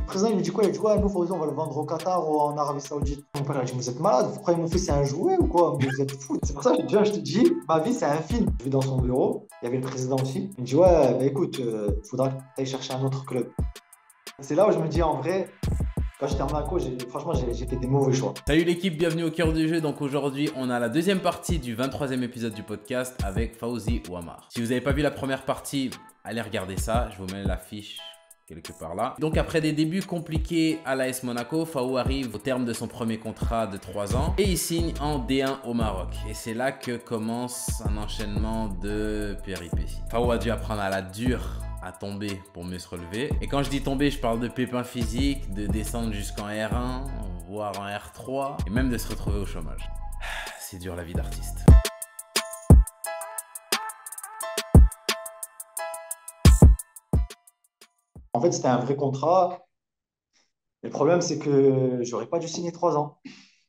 président, il lui dit quoi? Il dit, ouais, nous, Fawzi, on va le vendre au Qatar ou en Arabie Saoudite. Mon père, il dit, vous êtes malade, vous croyez mon fils, c'est un jouet ou quoi? Mais vous êtes fous. C'est pour ça que déjà, je te dis, ma vie, c'est un film. Je vais dans son bureau, il y avait le président aussi. Il me dit, ouais, bah écoute, il faudra que tu ailles chercher un autre club. C'est là où je me dis, en vrai, quand j'étais en Monaco, franchement, j'ai fait des mauvais choix. Salut l'équipe, bienvenue au cœur du jeu. Donc aujourd'hui, on a la deuxième partie du 23e épisode du podcast avec Fawzi Ouamar. Si vous n'avez pas vu la première partie, allez regarder ça. Je vous mets l'affiche quelque part là. Donc après des débuts compliqués à l'AS Monaco, Fawzi arrive au terme de son premier contrat de 3 ans et il signe en D1 au Maroc. Et c'est là que commence un enchaînement de péripéties. Fawzi a dû apprendre à la dure à tomber pour mieux se relever. Et quand je dis tomber, je parle de pépins physiques, de descendre jusqu'en R1, voire en R3, et même de se retrouver au chômage. C'est dur la vie d'artiste. En fait, c'était un vrai contrat. Le problème, c'est que j'aurais pas dû signer 3 ans.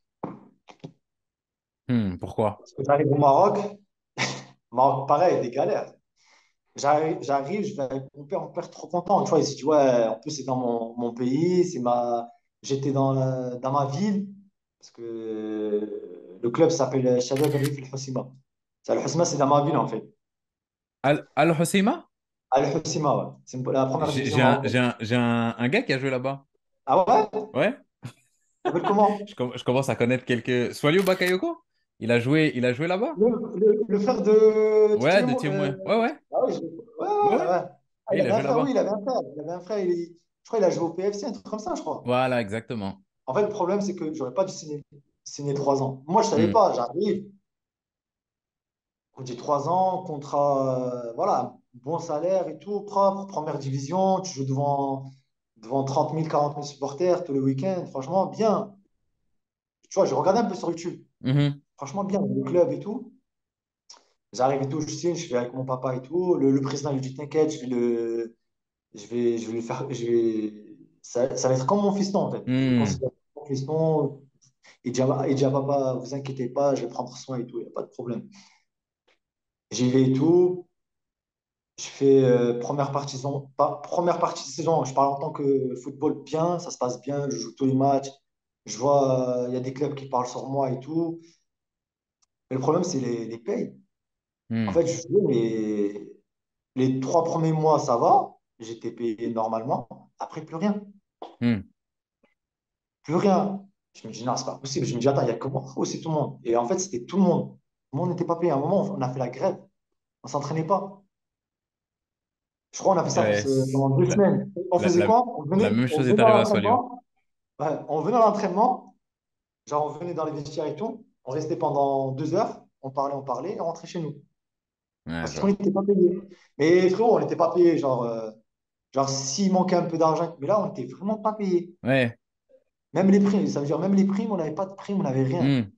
Pourquoi? Parce que j'arrive au Maroc, Maroc, pareil, des galères. J'arrive, mon père trop content. Tu vois, il se dit, ouais, en plus, c'est dans mon pays, j'étais dans ma ville, parce que le club s'appelle Shabab Rif El Hossima. El Hossima, c'est dans ma ville, en fait. Al-Hoceima? Al Hossima, ouais. C'est la première J'ai division j'ai un, j'ai marocaine. un, j'ai un gars qui a joué là-bas. Ah ouais? Ouais. Tu s'appelle comment? Je commence à connaître quelques... Swalio Bakayoko? Il a joué là-bas? Le frère de Ouais, de Timo. Team Ouais. Ouais, ouais. Ah oui, ouais, Ouais, ouais, ouais. ouais. Ah, Ouais, il il a avait un joué frère, oui, là-bas. il avait un frère. Il avait un frère, je crois qu'il a joué au PFC, un truc comme ça, je crois. Voilà, exactement. En fait, le problème, c'est que j'aurais pas dû signer 3 ans. Moi, je savais Hmm. pas. J'arrive, on dit 3 ans, contrat, voilà, bon salaire et tout, propre, première division. Tu joues devant 30 000, 40 000 supporters tous les week-ends. Franchement, bien. Tu vois, je regardais un peu sur YouTube. Mhm. Franchement, bien, le club et tout. J'arrive et tout, je signe, je vais avec mon papa et tout. Le président lui dit, t'inquiète, je vais le faire, ça va être comme mon fiston, en fait. Je le Hmm. considère comme mon fiston. Il dit à papa, vous inquiétez pas, je vais prendre soin et tout, il n'y a pas de problème. J'y vais et tout. Je fais première partie de saison, je parle en tant que football bien, ça se passe bien, je joue tous les matchs. Je vois, il y a des clubs qui parlent sur moi et tout. Mais le problème, c'est les payes. En Hmm. fait, je joue, mais les 3 premiers mois, ça va. J'étais payé normalement. Après, plus rien. Hmm. Plus rien. Je me dis, non, c'est pas possible. Je me dis, attends, il y a que moi ou c'est tout le monde? Et en fait, c'était tout le monde. Tout le monde n'était pas payé. À un moment, on a fait la grève. On s'entraînait pas. Je crois qu'on a fait ça Ouais, pendant 2 semaines. On la, faisait la- quoi? la même On chose est venait à arrivée à Swalio. l'entraînement. Ouais, on venait à l'entraînement. Genre, on venait dans les vestiaires et tout. On restait pendant 2 heures. On parlait et on rentrait chez nous. Ouais, Parce je qu'on vois. n'était pas payé. Mais frérot, on n'était pas payé. Genre s'il manquait un peu d'argent. Mais là, on n'était vraiment pas payé. Ouais. Même les primes. Ça veut dire, même les primes, on n'avait pas de primes, on n'avait rien. Hmm.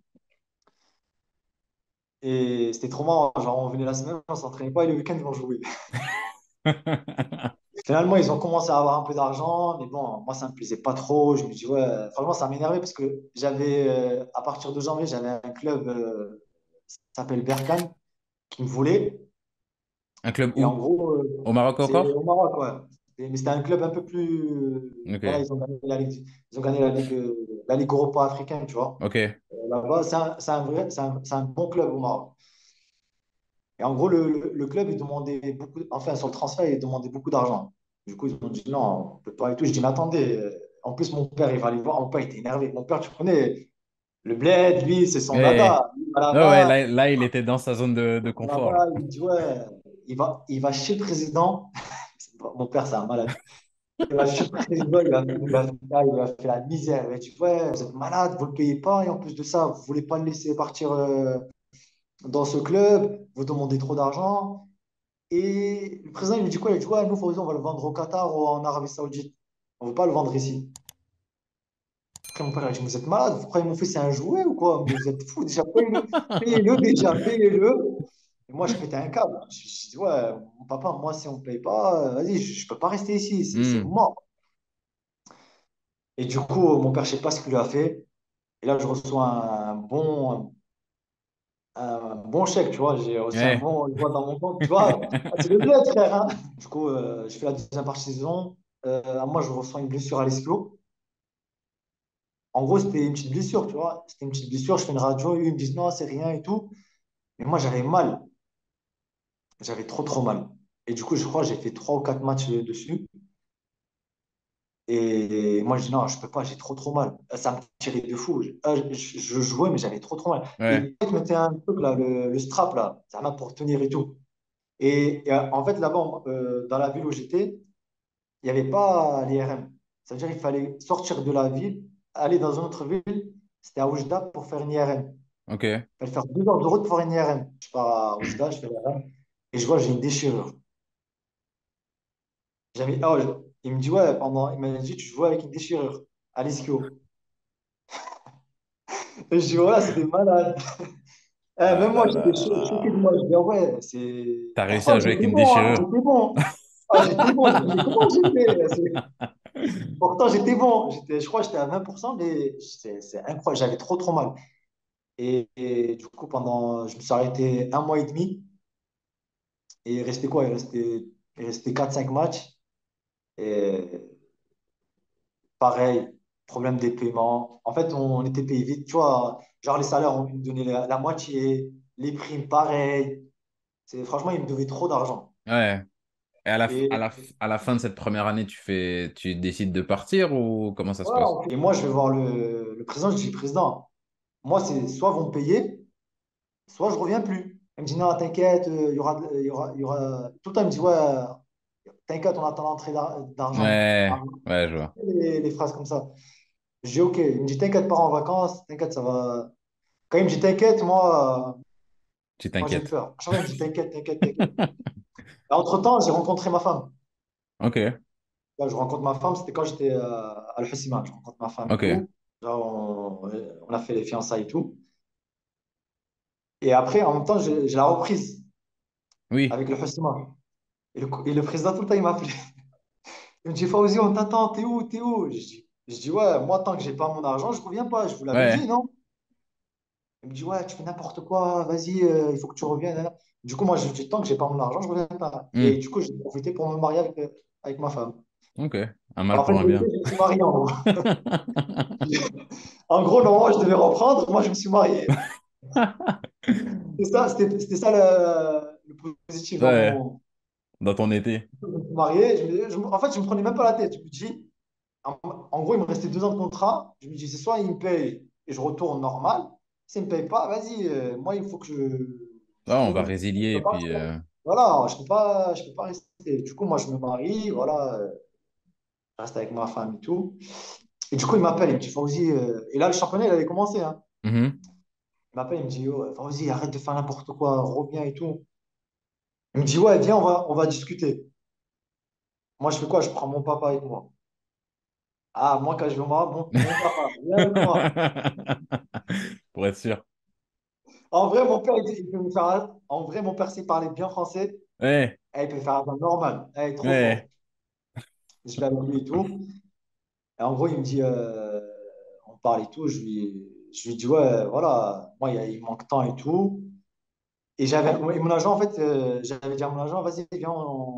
Et c'était trop marrant. Genre, on venait la semaine, on s'entraînait pas et le week-end, ils vont jouer. Finalement, ils ont commencé à avoir un peu d'argent, mais bon, moi, ça me plaisait pas trop. Je me dis, ouais, franchement, ça m'énervait parce que à partir de janvier, j'avais un club qui s'appelle Berkane qui me voulait. Un club Et en où? gros, Au Maroc c'est encore? au Maroc, ouais. Mais c'était un club un peu plus. Voilà, Ok. ils ont gagné la Ligue Europa africaine, tu vois. Ok. Là-bas, c'est un bon club au Maroc. Et en gros, le club, il demandait beaucoup, enfin, sur le transfert, il demandait beaucoup d'argent. Du coup, ils ont dit non, on peut pas et tout. Je dis, mais attendez, en plus, mon père, il va aller voir. Mon père, il était énervé. Mon père, tu connais, le bled, lui, c'est son Ouais. dada. Il va Ouais, ouais, là-bas, là, il était dans sa zone de confort, là. il dit, ouais, il va chez le président. Mon père, c'est un malade. Il va chez le président, il a fait la misère. Il a dit, ouais, vous êtes malade, vous ne le payez pas. Et en plus de ça, vous ne voulez pas le laisser partir dans ce club, vous demandez trop d'argent. Et le président, il lui dit quoi? Il dit, ouais, nous, Fawzi, on va le vendre au Qatar ou en Arabie Saoudite. On ne veut pas le vendre ici. Après, mon père, il a dit, vous êtes malade, vous croyez mon fils, c'est un jouet ou quoi? Mais vous êtes fou, déjà, payez-le déjà, payez-le. Et moi, je pétais un câble. Je dis, ouais, mon papa, moi, si on ne paye pas, vas-y, je ne peux pas rester ici, c'est Hmm. mort. Et du coup, mon père, je ne sais pas ce qu'il lui a fait. Et là, je reçois un bon chèque, tu vois. J'ai reçu Ouais. je vois dans mon compte, tu vois. Ah, c'est le bled, frère, hein. Du coup, je fais la deuxième partie de saison. moi, je ressens une blessure à l'ischio. En gros, c'était une petite blessure, tu vois. C'était une petite blessure, je fais une radio, eux, ils me disent non, c'est rien et tout. Mais moi, j'avais mal. J'avais trop, trop mal. Et du coup, je crois que j'ai fait 3 ou 4 matchs dessus. Et moi, je dis non, je peux pas, j'ai trop, trop mal. Ça me tirait de fou. Je jouais, mais j'avais trop, trop mal. Ouais. Et ils mettaient un truc, là, le strap, là, ça m'a pour tenir et tout. En fait, là-bas, dans la ville où j'étais, il n'y avait pas l'IRM. Ça veut dire qu'il fallait sortir de la ville, aller dans une autre ville. C'était à Oujda pour faire une IRM. Ok. Il fallait faire 2 heures de route pour faire une IRM. Je pars à Oujda, je fais l'IRM. Et je vois, j'ai une déchirure. Il me dit, ouais, il m'a dit, tu jouais avec une déchirure à l'ischio. Et je dis, voilà, c'est des malades. Ah Même moi, là j'étais là là choqué de là. moi. Je dis, ah ouais, c'est. T'as réussi Pourtant, à jouer avec j'étais une bon, hein, déchirure. j'étais bon. Ah, j'étais bon. Je dis, mais comment j'ai fait? Pourtant, j'étais bon. Je crois que j'étais à 20%, mais c'est incroyable. J'avais trop, trop mal. Du coup, je me suis arrêté 1 mois et demi. Et il restait quoi? Il restait 4 5 matchs. Et pareil, problème des paiements. En fait, on était payé vite. Tu vois, genre les salaires, on nous donnait la moitié. Les primes, pareil. Franchement, ils me devaient trop d'argent. Ouais. Et à la, f- Et à la, f- à la fin de cette première année, tu décides de partir ou comment ça se voilà. passe? Et moi, je vais voir le président. Je dis, président, moi, c'est soit vous me payez, soit je reviens plus. Il me dit, non, t'inquiète, il y aura. Tout le temps, il me dit, ouais, t'inquiète, on attend l'entrée d'argent. Ouais, ouais, je vois. Les phrases comme ça. Je dis, ok. Il me dit, t'inquiète, pars en vacances, t'inquiète, ça va. Quand il me dit, t'inquiète, Tu moi, j'ai t'inquiètes. peur. À chaque fois, il me dit, t'inquiète, t'inquiète, t'inquiète. Et entre-temps, j'ai rencontré ma femme. Ok, Là, je rencontre ma femme, c'était quand j'étais à l'Hossima. Je rencontre ma femme et ok. tout. Là, on a fait les fiançailles et tout. Et après, en même temps, j'ai la reprise Oui. avec le Hossima. Et le président, tout le temps, il m'appelait. Il me dit, Fawzi, on t'attend, t'es où, t'es où? Je dis, ouais, moi, tant que j'ai pas mon argent, je reviens pas. Je vous l'avais Ouais. dit, non? Il me dit, ouais, tu fais n'importe quoi, vas-y, il faut que tu reviennes. Nan, nan. Du coup, moi, je dis, tant que j'ai pas mon argent, je reviens pas. Et Hmm. du coup, j'ai profité pour me marier avec ma femme. Ok. Un mal En fait, pour un bien. je me suis marié en gros. En gros, normalement, je devais reprendre, moi, je me suis marié. C'était ça le positif dans Ouais, mon. dans ton été. Je me suis marié. En fait, je me prenais même pas la tête. Je me dis, en gros, il me restait 2 ans de contrat. Je me dis, c'est soit il me paye et je retourne normal. S'il ne me paye pas, vas-y, moi, il faut que je Ah, on va trouve. Je résilier peux et pas, puis. voilà, je peux pas rester. Du coup, moi, je me marie, voilà, je reste avec ma femme et tout. Et du coup, il m'appelle, il me dit, Fawzi, et là, le championnat, il avait commencé, hein. Mhm. Il m'appelle, il me dit, oh, Fawzi, arrête de faire n'importe quoi, reviens et tout. Il me dit, ouais, viens, on va discuter. Moi, je fais quoi? Je prends mon papa avec moi. Ah, moi, quand je vais au Maroc, mon papa, viens avec moi. Pour être sûr. En vrai, mon père, il peut me faire. En vrai, mon père, s'il parlait bien français, Ouais, il peut faire un normal. Il est trop ouais. fort. Je vais avec lui et tout. Et en gros, il me dit, on parle et tout. Je lui dis, ouais, voilà, moi, il manque tant et tout. Et mon agent, en fait, j'avais dit à mon agent, vas-y, viens,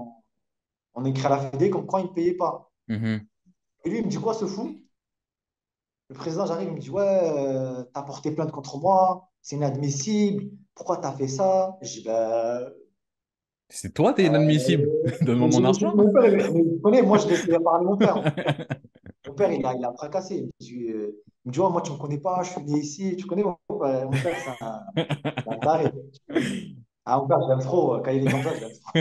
on écrit à la Fédé comme quoi il ne payait pas. Mhm. Et lui, il me dit quoi, ce fou? Le président, j'arrive, il me dit, ouais, t'as porté plainte contre moi, c'est inadmissible, pourquoi t'as fait ça? Je dis, ben, C'est toi, t'es inadmissible. Donne-moi mon argent. mon père, mais vous connaissez, moi, je laissais parler mon père. Mon père, il a fracassé. Il me dit, ouais, moi, tu ne me connais pas, je suis né ici, tu connais mon père, c'est un taré. Ah, mon père, je l'aime trop, quand il est comme ça, je l'aime trop.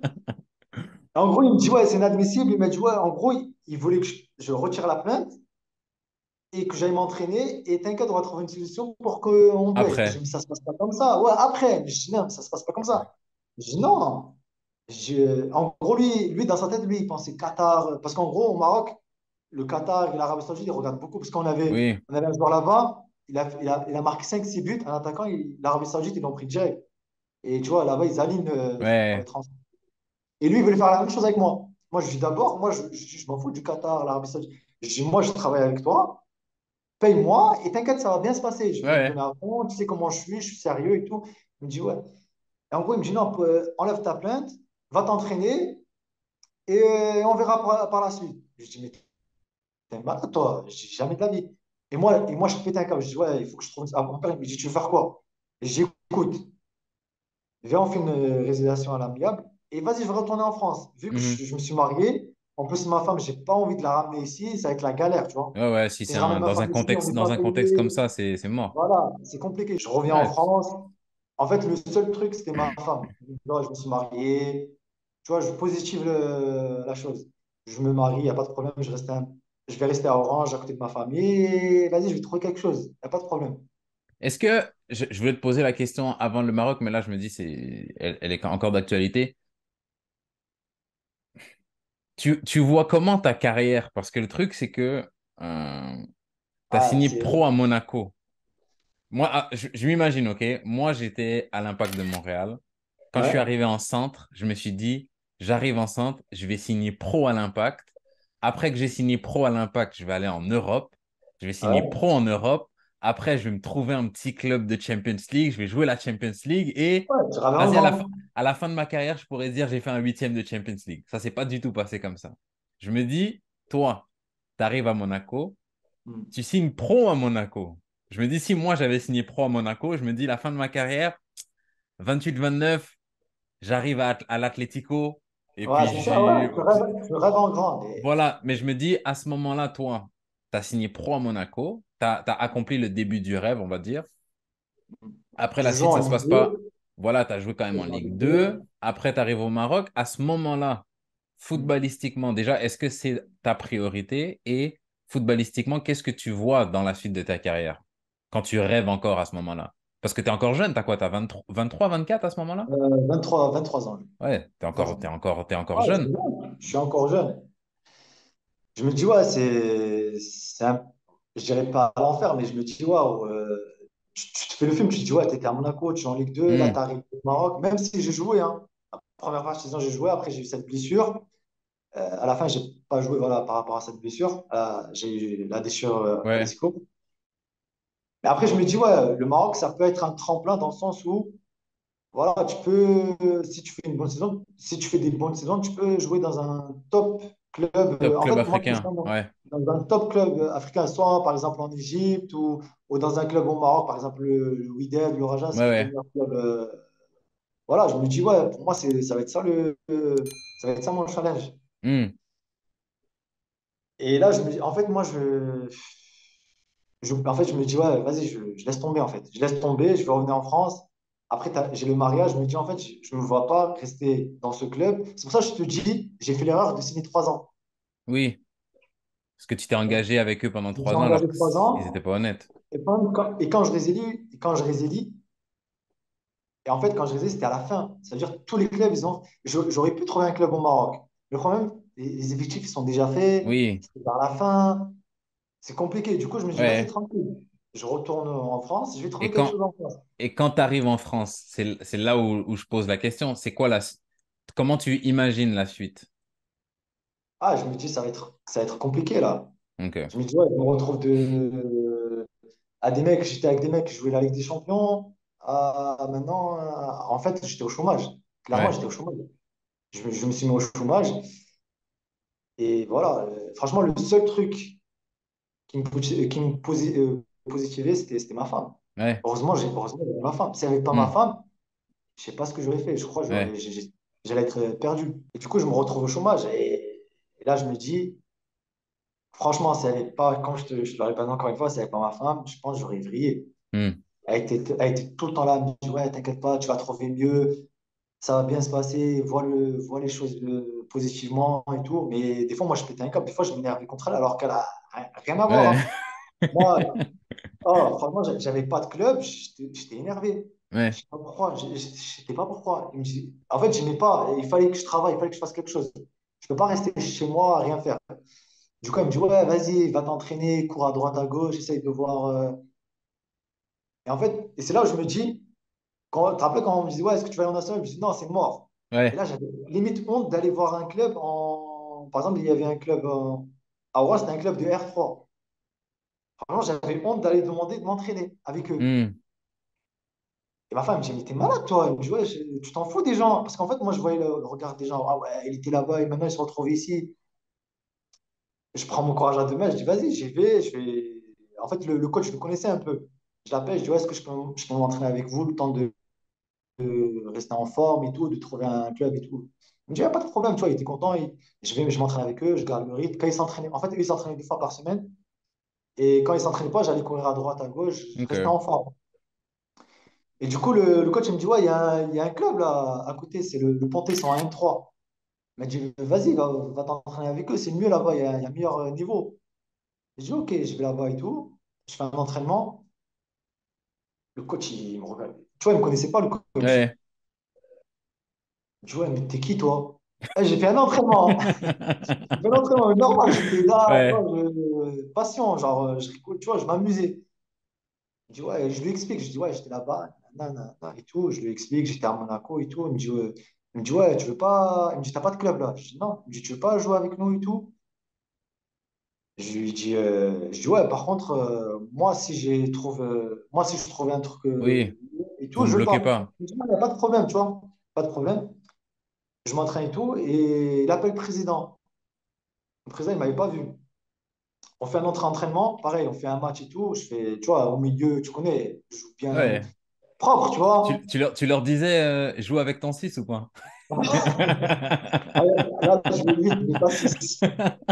En gros, il me dit, ouais, c'est inadmissible, il m'a dit, ouais, en gros, il voulait que je retire la plainte et que j'aille m'entraîner. Et t'inquiète, on va trouver une solution pour qu'on paye. Je Après. dis, mais ça se passe pas comme ça. Ouais, après. Je dis, non, mais ça se passe pas comme ça. Je dis, non. En gros, lui, dans sa tête, lui, il pensait Qatar. Parce qu'en gros, au Maroc, le Qatar et l'Arabie Saoudite, ils regardent beaucoup. Parce qu'on avait, Oui. on avait un joueur là-bas, il a marqué 5 6 buts. Un attaquant, l'Arabie Saoudite, ils l'ont pris direct. Et tu vois, là-bas, ils alignent dans les Ouais. transferts. Et lui, il voulait faire la même chose avec moi. Moi, je dis d'abord, moi, je m'en fous du Qatar, l'Arabie Saoudite. Je dis, moi, je travaille avec toi, paye-moi et t'inquiète, ça va bien se passer. Je vais me Ouais. donner à fond, tu sais comment je suis sérieux et tout. Il me dit, ouais. Et en gros, il me dit, non, enlève ta plainte, va t'entraîner et on verra par la suite. Je dis, mais t'es malade, toi. Je dis, jamais de la vie. Et moi, je pétais un câble. Je dis, ouais, il faut que je trouve. Ah, mon père, il me dit, tu veux faire quoi? Et je dis, écoute, viens, on fait une résiliation à l'amiable. Et vas-y, je vais retourner en France. Vu que Mhm. je me suis marié, en plus, ma femme, j'ai pas envie de la ramener ici. Ça va être la galère, tu vois. Ouais, ouais, si Si c'est je ramène ma dans un femme ici, on contexte, ne veut dans pas un contexte comme payer. ça, c'est mort. Voilà, c'est compliqué. Je reviens en Ouais. France. En fait, le seul truc, c'était ma femme. Je me suis marié. Tu vois, je positive la chose. Je me marie, il n'y a pas de problème. Je vais rester à Orange, à côté de ma famille. Et vas-y, je vais trouver quelque chose. Il n'y a pas de problème. Est-ce que, je voulais te poser la question avant le Maroc, mais là, je me dis, elle est encore d'actualité. Tu vois comment ta carrière? Parce que le truc, c'est que tu as Ah, signé c'est... pro à Monaco. Moi, je m'imagine, OK? Moi, j'étais à l'Impact de Montréal. Quand je suis Ouais, arrivé en centre, je me suis dit, j'arrive en centre, je vais signer pro à l'Impact. Après que j'ai signé pro à l'Impact, je vais aller en Europe. Je vais signer ouais. pro en Europe. Après, je vais me trouver un petit club de Champions League. Je vais jouer la Champions League. Et Ouais, tu rêves en vas-y, grand. à la fin de ma carrière, je pourrais dire j'ai fait un huitième de Champions League. Ça s'est pas du tout passé comme ça. Je me dis, toi, tu arrives à Monaco, Hmm. tu signes pro à Monaco. Je me dis, si moi j'avais signé pro à Monaco, je me dis, la fin de ma carrière, 28-29, j'arrive à l'Atlético. Et Ouais, puis, c'est ça, ouais. Tu rêves en grand. voilà. Mais je me dis, à ce moment-là, toi, tu as signé pro à Monaco. Tu as accompli le début du rêve, on va dire. Après, la Je joue suite, ça en se passe Ligue pas. 2. Voilà, tu as joué quand même Je en joue en Ligue Ligue 2. 2. Après, tu arrives au Maroc. À ce moment-là, Hmm. footballistiquement, déjà, est-ce que c'est ta priorité? Et footballistiquement, qu'est-ce que tu vois dans la suite de ta carrière quand tu rêves encore à ce moment-là? Parce que tu es encore jeune, tu as quoi? Tu as 23, 24 à ce moment-là? 23 ans. Ouais, Vas-y. t'es encore Ouais, je jeune. suis jeune. Je suis encore jeune. Je me dis, ouais, je dirais pas l'enfer, mais je me dis, waouh, tu te fais le film, tu te dis, ouais, t'étais à Monaco, tu es en Ligue 2, là, Hmm. t'arrives au Maroc, même si j'ai joué, hein. La première partie de saison, j'ai joué, après, j'ai eu cette blessure. À la fin, j'ai pas joué, voilà, par rapport à cette blessure. J'ai eu la déchirure à Ouais, l'ischio. Mais après, je me dis, ouais, le Maroc, ça peut être un tremplin dans le sens où, voilà, tu peux, si tu fais une bonne saison, si tu fais des bonnes saisons, tu peux jouer dans un top club. top En club fait, moi, je me africain. sens Ouais, dans un top club africain, soit par exemple en Égypte ou dans un club au Maroc, par exemple le Wydad, le Raja, ouais, c'est les deux ouais. meilleurs clubs. Voilà, je me dis, ouais, pour moi, ça va être ça ça va être ça mon challenge. Hmm. Et là, en fait, moi, en fait, je me dis, ouais, vas-y, je laisse tomber, en fait. Je laisse tomber, je vais revenir en France. Après, j'ai le mariage, je me dis, en fait, je ne me vois pas rester dans ce club. C'est pour ça que je te dis, j'ai fait l'erreur de signer 3 ans. Oui, parce que tu t'es engagé avec eux pendant Je me suis 3 ans alors engagé qu'ils 3 ans. n'étaient pas honnêtes. Et quand je résilie, et en fait, quand je résilie, c'était à la fin. C'est-à-dire tous les clubs, j'aurais pu trouver un club au Maroc. Le problème, les effectifs, ils sont déjà faits. Oui, C'est vers la fin. C'est compliqué. Du coup, je me dis, vas-y, ouais. tranquille. Je retourne en France, je vais trouver Et quelque quand, chose en France. et quand tu arrives en France, c'est là où je pose la question. C'est quoi comment tu imagines la suite? Ah, je me dis, ça va être compliqué là. Ok. Je me dis, ouais, je me retrouve à des mecs, j'étais avec des mecs qui jouaient la Ligue des Champions. Maintenant, en fait, j'étais au chômage. Clairement, Ouais. j'étais au chômage. Je me suis mis au chômage. Et voilà, franchement, le seul truc qui me positivait, c'était ma femme. Ouais. Heureusement, j'avais ma femme. Si j'avais pas ma Hmm. femme, je sais pas ce que j'aurais fait. Je crois que Ouais. j'allais être perdu. Et du coup, je me retrouve au chômage. Et là, je me dis, franchement, si elle n'est pas, quand je te le répète encore une fois, si elle n'est pas ma femme, je pense que j'aurais vrillé. Hmm. Elle était tout le temps là, elle me dit, ouais, t'inquiète pas, tu vas trouver mieux, ça va bien se passer, vois les choses positivement et tout. Mais des fois, moi, je pétais un câble, des fois, je m'énervais contre elle alors qu'elle a rien à voir, Ouais. hein. Moi, oh, franchement, j'avais pas de club, j'étais énervé. Je Ouais. sais pas pourquoi, je sais pas pourquoi. En fait, j'aimais pas, il fallait que je travaille, il fallait que je fasse quelque chose. Je peux pas rester chez moi à rien faire. Du coup, elle me dit, ouais, vas-y, va t'entraîner, cours à droite, à gauche, essaye de voir. Et en fait, et c'est là où je me dis, tu te rappelles quand on me disait, ouais, est-ce que tu vas aller en national? Je me dis, non, c'est mort. Et Ouais. là, j'avais limite honte d'aller voir un club Par exemple, il y avait un club à Rouen, c'était un club de R3. Franchement, j'avais honte d'aller demander de m'entraîner avec eux. Hmm. Et ma femme me dit, mais t'es malade, toi. Elle me dit, ouais, tu t'en fous des gens. Parce qu'en fait, moi, je voyais le regard des gens. Ah ouais, il était là-bas et maintenant, il se retrouve ici. Je prends mon courage à deux mains, je dis, vas-y, j'y vais. Je vais... En fait, le coach, je le connaissais un peu. Je l'appelle, je dis, ouais, est-ce que je peux m'entraîner avec vous le temps de rester en forme et tout, de trouver un club et tout. Il me dit, il n'y a pas de problème, tu vois, il était content. Je m'entraîne avec eux, je garde le rythme. Quand ils s'entraînaient, en fait, eux, ils s'entraînaient 2 fois par semaine. Et quand ils ne s'entraînaient pas, j'allais courir à droite, à gauche, je restais Ok. en forme. Et du coup, le coach, il me dit, ouais, il y a un club là à côté, c'est le Pontet, ils sont en M3. Il m'a dit, vas-y, va t'entraîner avec eux, c'est mieux là-bas, il y a meilleur niveau. Je dis, ok, je vais là-bas et tout. Je fais un entraînement. Le coach, il me regarde. Tu vois, il ne me connaissait pas, le coach. Ouais. Je dis, ouais, mais t'es qui, toi? J'ai fait un entraînement. J'ai fait un entraînement normal. J'étais là, tu Ouais. vois, patient, genre, je rigole, tu vois, je m'amusais. Je dis, ouais, je lui explique. Je dis, ouais, j'étais là-bas, nanana, et tout. Je lui explique, j'étais à Monaco et tout. Il me dit, ouais, tu veux pas. Il me dit, t'as pas de club là? Je dis, non. Il me dit, tu veux pas jouer avec nous et tout? Je dis ouais, par contre, moi, si je trouvais un truc Oui. et Vous tout, me je bloquez pars. pas. Il me dit, il n'y a pas de problème, tu vois, pas de problème. Je m'entraîne et tout, et il appelle le président. Le président, il ne m'avait pas vu. On fait un autre entraînement, pareil, on fait un match et tout. Je fais, tu vois, au milieu, tu connais, je joue bien Ouais. propre, tu vois. Tu leur disais, joue avec ton 6 ou quoi? Ah, là, je vais vite, mais pas six.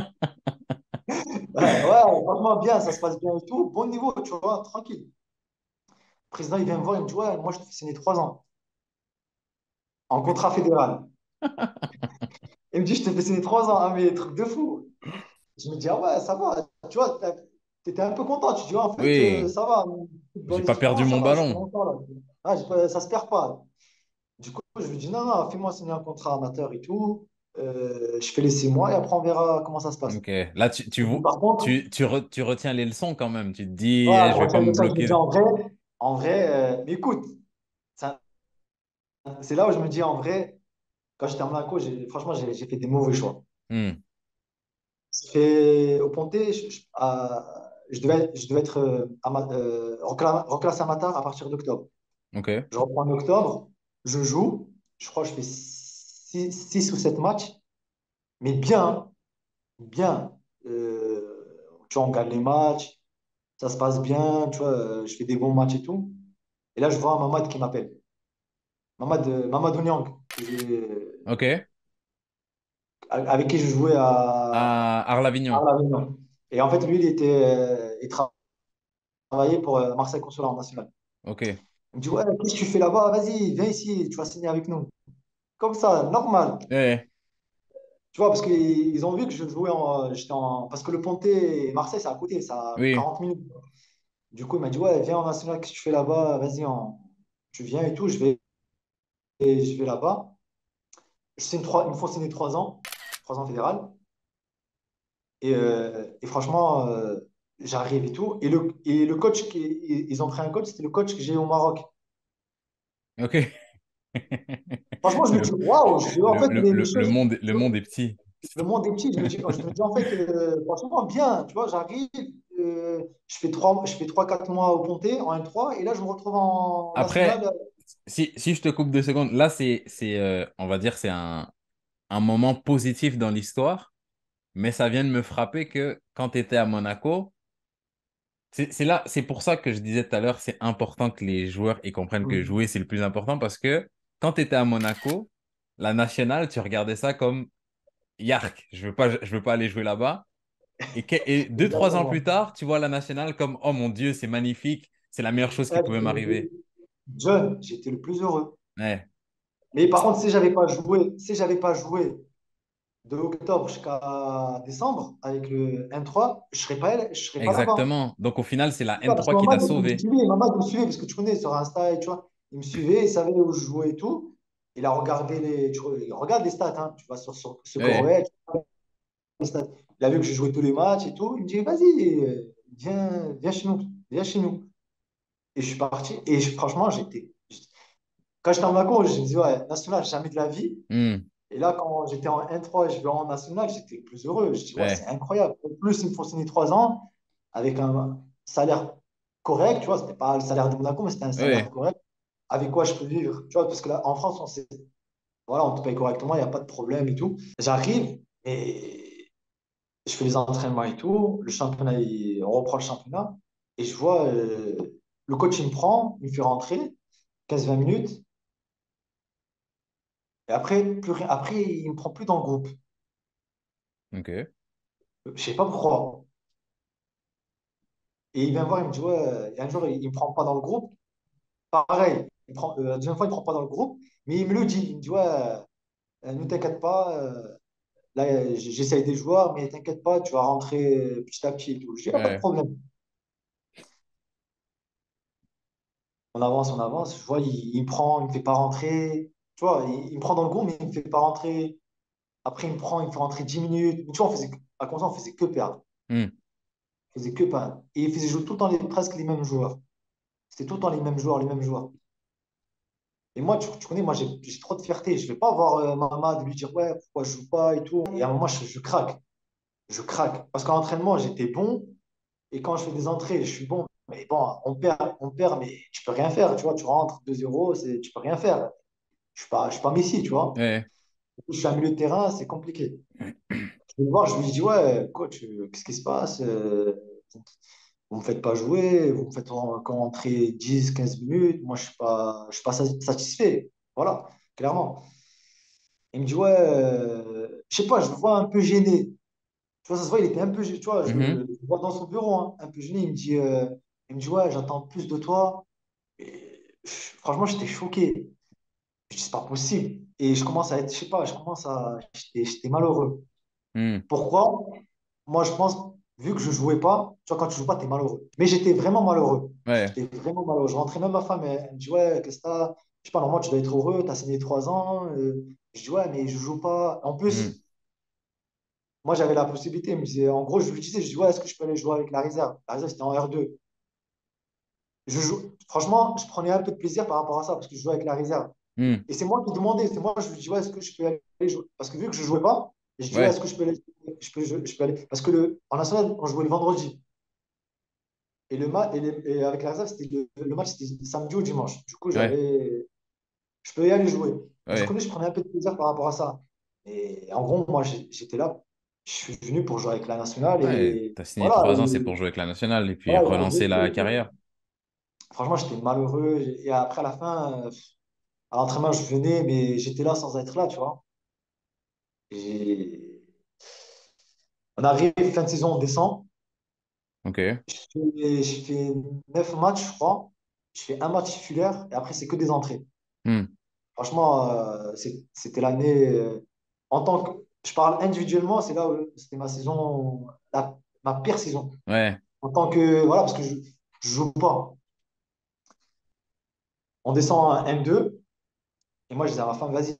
Ouais, franchement, bien, ça se passe bien et tout. Bon niveau, tu vois, tranquille. Le président, il vient me voir, il me dit, ouais, moi, je te fais signer 3 ans en contrat fédéral. Il me dit, je t'ai fait signer 3 ans, ah, mais truc de fou. Je me dis, ah ouais, ça va. Tu vois, t'étais un peu content. Tu dis, ouais, en fait, Oui. ça va. Dans J'ai les pas perdu équipements, ça mon va, je suis ballon. content là. Ah, ça se perd pas. Du coup, je lui dis, non, non, fais-moi signer un contrat amateur et tout. Je fais les 6 mois et après, on verra comment ça se passe. Ok. Là, Il me dit, par contre, tu retiens les leçons quand même. Tu te dis, ouais, eh, je vais pas retiens me le ça, je me dis, bloquer. en vrai, mais écoute, c'est là où je me dis, en vrai, quand j'étais à Monaco, franchement, j'ai fait des mauvais choix. Hmm. Au Pontet, je devais être reclassé amateur à partir d'octobre. Ok. Je reprends en octobre, je joue, je crois que je fais 6 ou 7 matchs, mais bien, bien. Tu vois, on gagne les matchs, ça se passe bien, tu vois, je fais des bons matchs et tout. Et là, je vois Mamad qui m'appelle. Mamad Onyang, Ok. avec qui je jouais À à Arles-Avignon. l'Avignon. Et en fait, lui, il travaillait pour Marseille Consulat en national. Ok. Il me dit, ouais, qu'est-ce que tu fais là-bas? Vas-y, viens ici, tu vas signer avec nous. Comme ça, normal. Ouais. Tu vois, parce qu'ils ont vu que Parce que le Pontet et Marseille, c'est à côté, ça a Oui. 40 minutes. Du coup, il m'a dit, ouais, viens en national, qu'est-ce que tu fais là-bas? Vas-y, tu viens et tout, je vais là-bas. Ils me font signer 3 ans, 3 ans fédéral. Et franchement, j'arrive et tout. Et le coach, ils ont pris un coach, c'était le coach que j'ai au Maroc. Ok. Franchement, je me dis, waouh, je dis, en fait, les choses. Le monde est petit. Le monde est petit. Je me dis en fait, franchement, bien. Tu vois, j'arrive, je fais 3, 4 mois au Pontet en N3, et là, je me retrouve en Après, national. si je te coupe 2 secondes, là, on va dire, c'est un moment positif dans l'histoire, mais ça vient de me frapper que quand tu étais à Monaco, c'est pour ça que je disais tout à l'heure, c'est important que les joueurs ils comprennent que Mm. jouer, c'est le plus important parce que quand tu étais à Monaco, la nationale, tu regardais ça comme Yark, je veux pas aller jouer là-bas. Et 2, 3 ans plus Exactement. tard, tu vois la nationale comme, oh mon Dieu, c'est magnifique, c'est la meilleure chose qui pouvait m'arriver. Jeune, j'étais le plus heureux. Ouais, Mais par contre, si j'avais pas joué de octobre jusqu'à décembre avec le N3, je serais pas là-bas. exactement. Donc au final, c'est la C'est ça, parce N3 que qui t'a me sauvé. suivait, Mamad me suivait, parce que tu connais sur Insta, et tu vois, il me suivait, il savait où je jouais et tout. Il a regardé il regarde les stats, hein, tu vas sur ce Ouais, Corée, tu regardes les stats. Il a vu que je jouais tous les matchs et tout. Il me dit, vas-y, viens chez nous, viens chez nous. Et je suis parti. Et franchement, quand j'étais en vacances, je me disais, ouais, national, jamais de la vie. hmm, Et là, quand j'étais en N3 et je vais en national, j'étais plus heureux. Je dis, ouais, c'est ouais, incroyable. En plus, ils me font signer 3 ans avec un salaire correct. Tu vois, c'était pas le salaire de Monaco, mais c'était un salaire ouais. correct. avec quoi je peux vivre. Tu vois, parce que là, en France, voilà, on te paye correctement, il n'y a pas de problème et tout. J'arrive et je fais les entraînements et tout. On reprend le championnat et je vois le coach, il me prend, il me fait rentrer 15-20 minutes. Et après, plus rien, après, il me prend plus dans le groupe. Ok. Je sais pas pourquoi. Et il vient me voir, il me dit, ouais, et un jour, il me prend pas dans le groupe. Pareil, la deuxième fois, il me prend pas dans le groupe, mais il me le dit. Il me dit, ouais, ne t'inquiète pas, là, j'essaye des joueurs, mais t'inquiète pas, tu vas rentrer petit à petit et tout. Je dis, ah, pas de Ouais. problème. On avance. Je vois, il me prend, il me fait pas rentrer. Tu vois, il me prend dans le groupe, mais il me fait pas rentrer. Après, il me prend, il me fait rentrer 10 minutes. Tu vois, à comme ça, on faisait que perdre. Hmm. On faisait que perdre. Et il faisait jouer tout le temps presque les mêmes joueurs. C'était tout le temps les mêmes joueurs, les mêmes joueurs. Et moi, tu connais, moi, j'ai trop de fierté. Je vais pas voir Mamad lui dire, ouais, pourquoi je joue pas et tout. Et à un moment, je craque. Je craque. Parce qu'en entraînement, j'étais bon. Et quand je fais des entrées, je suis bon. Mais bon, on perd, mais tu peux rien faire. Tu vois, tu rentres 2-0, tu peux rien faire. Je suis pas Messi, tu vois. Ouais. Je suis à milieu de terrain, c'est compliqué. Je vais le voir, je lui dis, ouais, coach, qu'est-ce qui se passe? Vous ne me faites pas jouer, vous me faites rentrer 10-15 minutes. Moi, je suis pas satisfait. Voilà, clairement. Il me dit, ouais, je sais pas, je le vois un peu gêné. Tu vois, ça se voit, il était un peu, tu vois, Mhm. je le vois dans son bureau, hein, un peu gêné. Il me dit, ouais, j'attends plus de toi. Franchement, j'étais choqué. Je dis, c'est pas possible. Et je commence à être, je sais pas, j'étais malheureux. Hmm. Pourquoi? Moi, je pense, vu que je jouais pas, tu vois, quand tu joues pas, tu es malheureux. Mais j'étais vraiment malheureux. Ouais. J'étais vraiment malheureux. Je rentrais même ma femme, elle me dit, ouais, qu'est-ce que t'as? Je sais pas, normalement, tu dois être heureux, tu as signé 3 ans. Je dis, ouais, mais je joue pas. En Hmm. plus, moi, j'avais la possibilité. Elle me disait, en gros, je lui disais, je dis, ouais, est-ce que je peux aller jouer avec la réserve? La réserve, c'était en R2. Franchement, je prenais un peu de plaisir par rapport à ça, parce que je jouais avec la réserve. Hmm. Et c'est moi qui demandais, c'est moi, je lui dis, ouais, est-ce que je peux aller jouer? Parce que vu que je jouais pas, je dis, ouais, est-ce Ouais. que je peux aller? Parce que en national, on jouait le vendredi. Et avec la réserve, le match, c'était samedi ou dimanche. Du coup, Ouais. je peux y aller jouer. Et du coup, Ouais. je prenais un peu de plaisir par rapport à ça. Et en gros, moi, j'étais là. Je suis venu pour jouer avec la nationale. Ouais. Et T'as signé voilà. 3 ans, c'est pour jouer avec la nationale et puis Voilà, relancer la carrière. franchement, j'étais malheureux. Et après, à la fin, à l'entraînement, je venais, mais j'étais là sans être là, tu vois. Et on arrive, fin de saison, on descend. Ok. Je fais 9 matchs, je crois. Je fais un match titulaire et après, c'est que des entrées. Hmm. Franchement, c'était l'année. En tant que. Je parle individuellement, c'est là où c'était ma saison, ma pire saison. Ouais. En tant que. Voilà, parce que je ne joue pas. On descend en N2 et moi, je disais à ma femme, vas-y,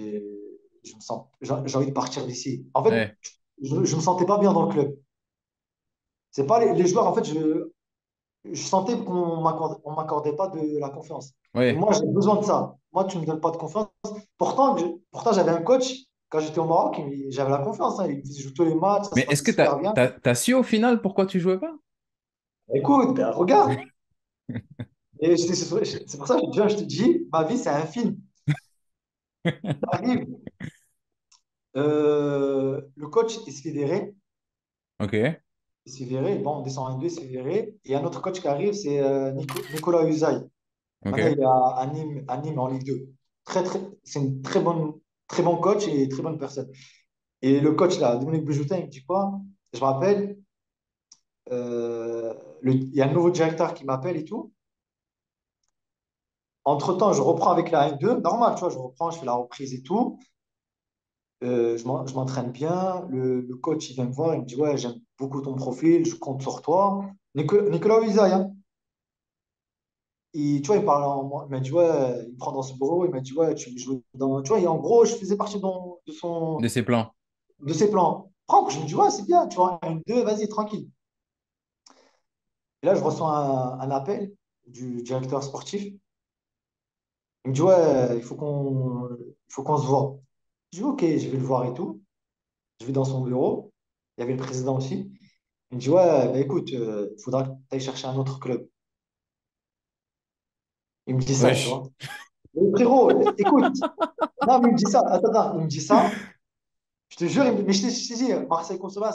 j'ai envie de partir d'ici. En fait, Ouais. je ne me sentais pas bien dans le club. C'est pas les joueurs, en fait, je sentais on m'accordait pas de la confiance. Et Ouais. moi, j'ai besoin de ça. Moi, tu me donnes pas de confiance. Pourtant j'avais un coach, quand j'étais au Maroc, j'avais la confiance, hein. Il me disait, joue tous les matchs, ça Mais se est-ce passait que super bien. t'as su au final pourquoi tu jouais pas? Écoute, ben, regarde. Et c'est pour ça que je te dis, ma vie, c'est un film. J'arrive, le coach est fédéré. Ok. Il s'est viré. Bon, on descend en 2, il s'est viré. Et un autre coach qui arrive, c'est Nicolas Usaï. Maintenant, il Ok. est à Nîmes en Ligue 2. C'est une très bon coach et très bonne personne. Et le coach, là, Dominique Bujoutin, il me dit quoi? Je me rappelle, il y a un nouveau directeur qui m'appelle et tout. Entre-temps, je reprends avec la N2. Normal, tu vois, je reprends, je fais la reprise et tout. Je m'entraîne bien. Le coach, il vient me voir, il me dit, ouais, j'aime beaucoup ton profil, je compte sur toi. Nicolas Usaï, hein. Tu vois, il parle il m'a dit, ouais, il me prend dans ce bureau, il m'a dit, ouais, tu joues dans. Tu vois, et en gros, je faisais partie De ses plans. de ses plans. Franck, je me dis, ouais, c'est bien, tu vois, une, deux, vas-y, tranquille. Et là, je reçois un appel du directeur sportif. Il me dit, ouais, il faut qu'on se voit. Je dis, ok, je vais le voir et tout. Je vais dans son bureau. Il y avait le président aussi. Il me dit, ouais, bah, écoute, il faudra que tu ailles chercher un autre club. Il me dit ça, tu Wesh. vois. Mais frérot, écoute, non, mais il me dit ça, attends, attends, il me dit ça, je te jure, mais je t'ai dit, Marseille Consola,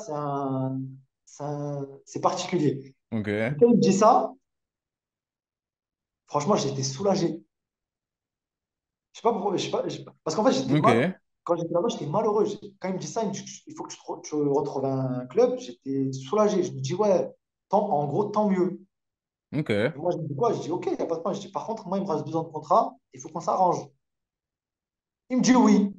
c'est particulier. Ok. Mais quand il me dit ça, franchement, j'étais soulagé. Je sais pas pourquoi, parce qu'en fait, Ok. quand j'étais là-bas, j'étais malheureux. Quand il me dit ça, il me dit, il faut que tu retrouves un club, j'étais soulagé. Je me dis, ouais, en gros, tant mieux. Ok. Et moi, je me dis quoi? Je dis, ok, il n'y a pas de problème. Je dis, par contre, moi, il me reste 2 ans de contrat, il faut qu'on s'arrange. Il me dit oui.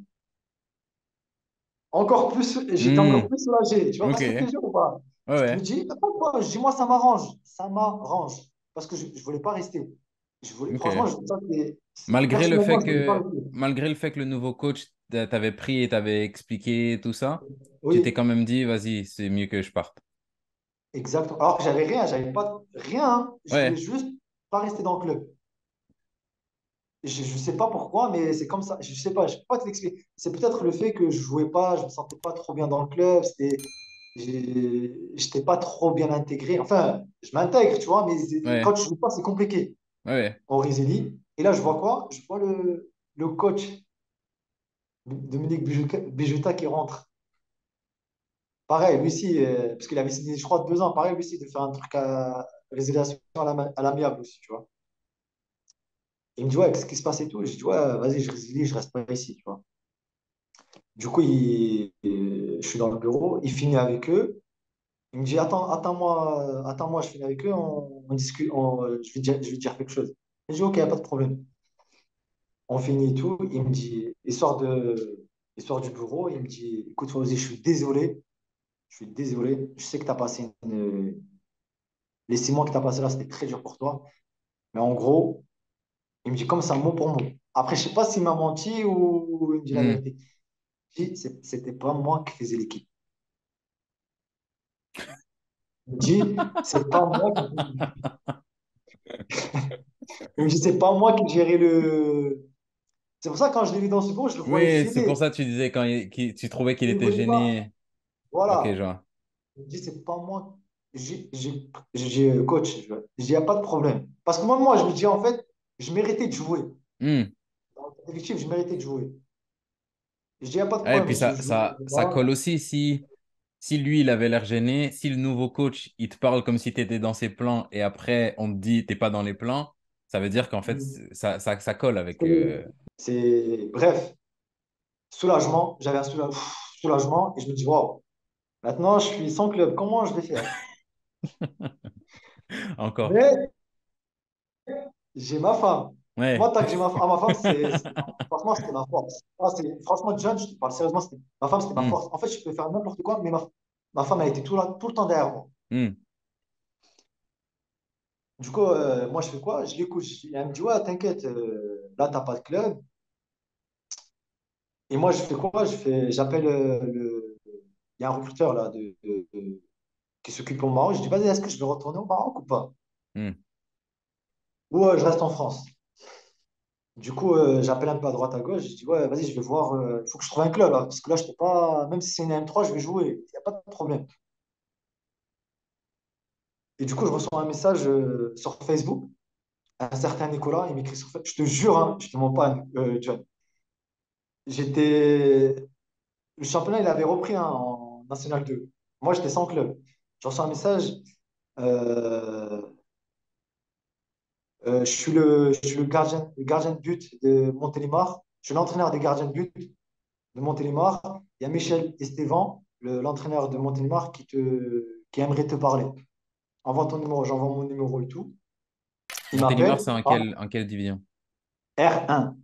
J'étais encore Hmm. plus soulagé. Tu vois Ok. ce que je te Ouais, dis ou pas? Je me ouais. dis, attends, quoi? Je dis, moi, ça m'arrange. Ça m'arrange. Parce que je ne voulais pas rester. Franchement, Ok. personnellement, je ne voulais pas rester. Malgré le fait que le nouveau coach t'avait pris et t'avait expliqué tout ça, tu t'es Oui, quand même dit, vas-y, c'est mieux que je parte. exactement. Alors que j'avais rien, j'avais pas rien, hein. Je voulais Ouais. juste pas rester dans le club. Je ne sais pas pourquoi, mais c'est comme ça. Je sais pas, je peux pas te l'expliquer. C'est peut-être le fait que je jouais pas, je me sentais pas trop bien dans le club. J'étais pas trop bien intégré. Enfin, je m'intègre, tu vois, mais quand Ouais. tu joues pas, c'est compliqué. Ouais. En Rizelli. Et là, je vois quoi? Je vois le coach Dominique Bijuta qui rentre. Pareil, lui aussi, parce qu'il avait signé, je crois, 2 ans. Pareil, lui aussi, de faire un truc à résiliation à l'amiable aussi, tu vois. Il me dit, ouais, qu'est-ce qui se passe et tout. Je dis, ouais, vas-y, je résilie, je reste pas ici, tu vois. Du coup, je suis dans le bureau, il finit avec eux. Il me dit, attends-moi, je finis avec eux, on discute, je vais te dire quelque chose. Je dis, ok, y a pas de problème. On finit et tout. Il me dit, il sort du bureau, il me dit, écoute, Fawzi, je suis désolé, je sais que tu as passé les 6 mois que tu as passé là, c'était très dur pour toi. Mais en gros, il me dit comme ça, mot pour mot. Après, je sais pas s'il m'a menti ou il me dit la Hmm. vérité. Il me dit, c'était pas moi qui faisais l'équipe. Il me dit, c'est pas moi qui Il me dit, c'est pas moi qui gérais le. C'est pour ça que quand je l'ai vu dans ce groupe, je le voyais Oui, c'est pour gêné. ça que tu disais tu trouvais qu'il Il était voulait pas. gêné. Ok, je Voilà. vois. Il me dit, c'est pas moi. Coach, je dis, il n'y a pas de problème. Parce que moi, je me dis, en fait, je méritais de jouer. Hmm. Dans l'effectif, je méritais de jouer. Je dis, il n'y a pas de Ouais, et problème. puis ça Voilà. colle aussi si lui, il avait l'air gêné, si le nouveau coach, il te parle comme si tu étais dans ses plans et après, on te dit, t'es pas dans les plans, ça veut dire qu'en fait, ça colle avec. Bref, soulagement. J'avais un soulagement et je me dis, waouh, maintenant, je suis sans club. Comment je vais faire? Encore. Mais j'ai ma femme. Ouais. Moi, tant que j'ai ma femme, franchement, c'était ma force. Franchement, John, je te parle sérieusement, ma femme, c'était ma Hmm. force. En fait, je peux faire n'importe quoi, mais ma femme a été tout le temps derrière moi. Hmm. Du coup, moi, je fais quoi? Je l'écoute. Elle me dit, ouais, t'inquiète, là, t'as pas de club. Et moi, je fais quoi? J'appelle il y a un recruteur là, qui s'occupe au Maroc. Je dis, vas-y, est-ce que je vais retourner au Maroc ou pas? Hmm. Ou je reste en France? Du coup, j'appelle un peu à droite à gauche. Je dis, ouais, vas-y, je vais voir. Il faut que je trouve un club, là, parce que là, je peux pas. Même si c'est une M3, je vais jouer. Il n'y a pas de problème. Et du coup, je reçois un message sur Facebook. Un certain Nicolas, il m'écrit sur Facebook. Je te jure, hein, je te mens pas, John. J'étais. Le championnat, il avait repris hein, en National 2. Moi, j'étais sans club. Je reçois un message. euh, je suis le gardien de but de Montélimar. Je suis l'entraîneur des gardiens de but de Montélimar. Il y a Michel Estevan, l'entraîneur de Montélimar, qui aimerait te parler. Envoie ton numéro, j'envoie mon numéro et tout. Il Montélimar, m'appelle. c'est Ah, en quelle division? R1.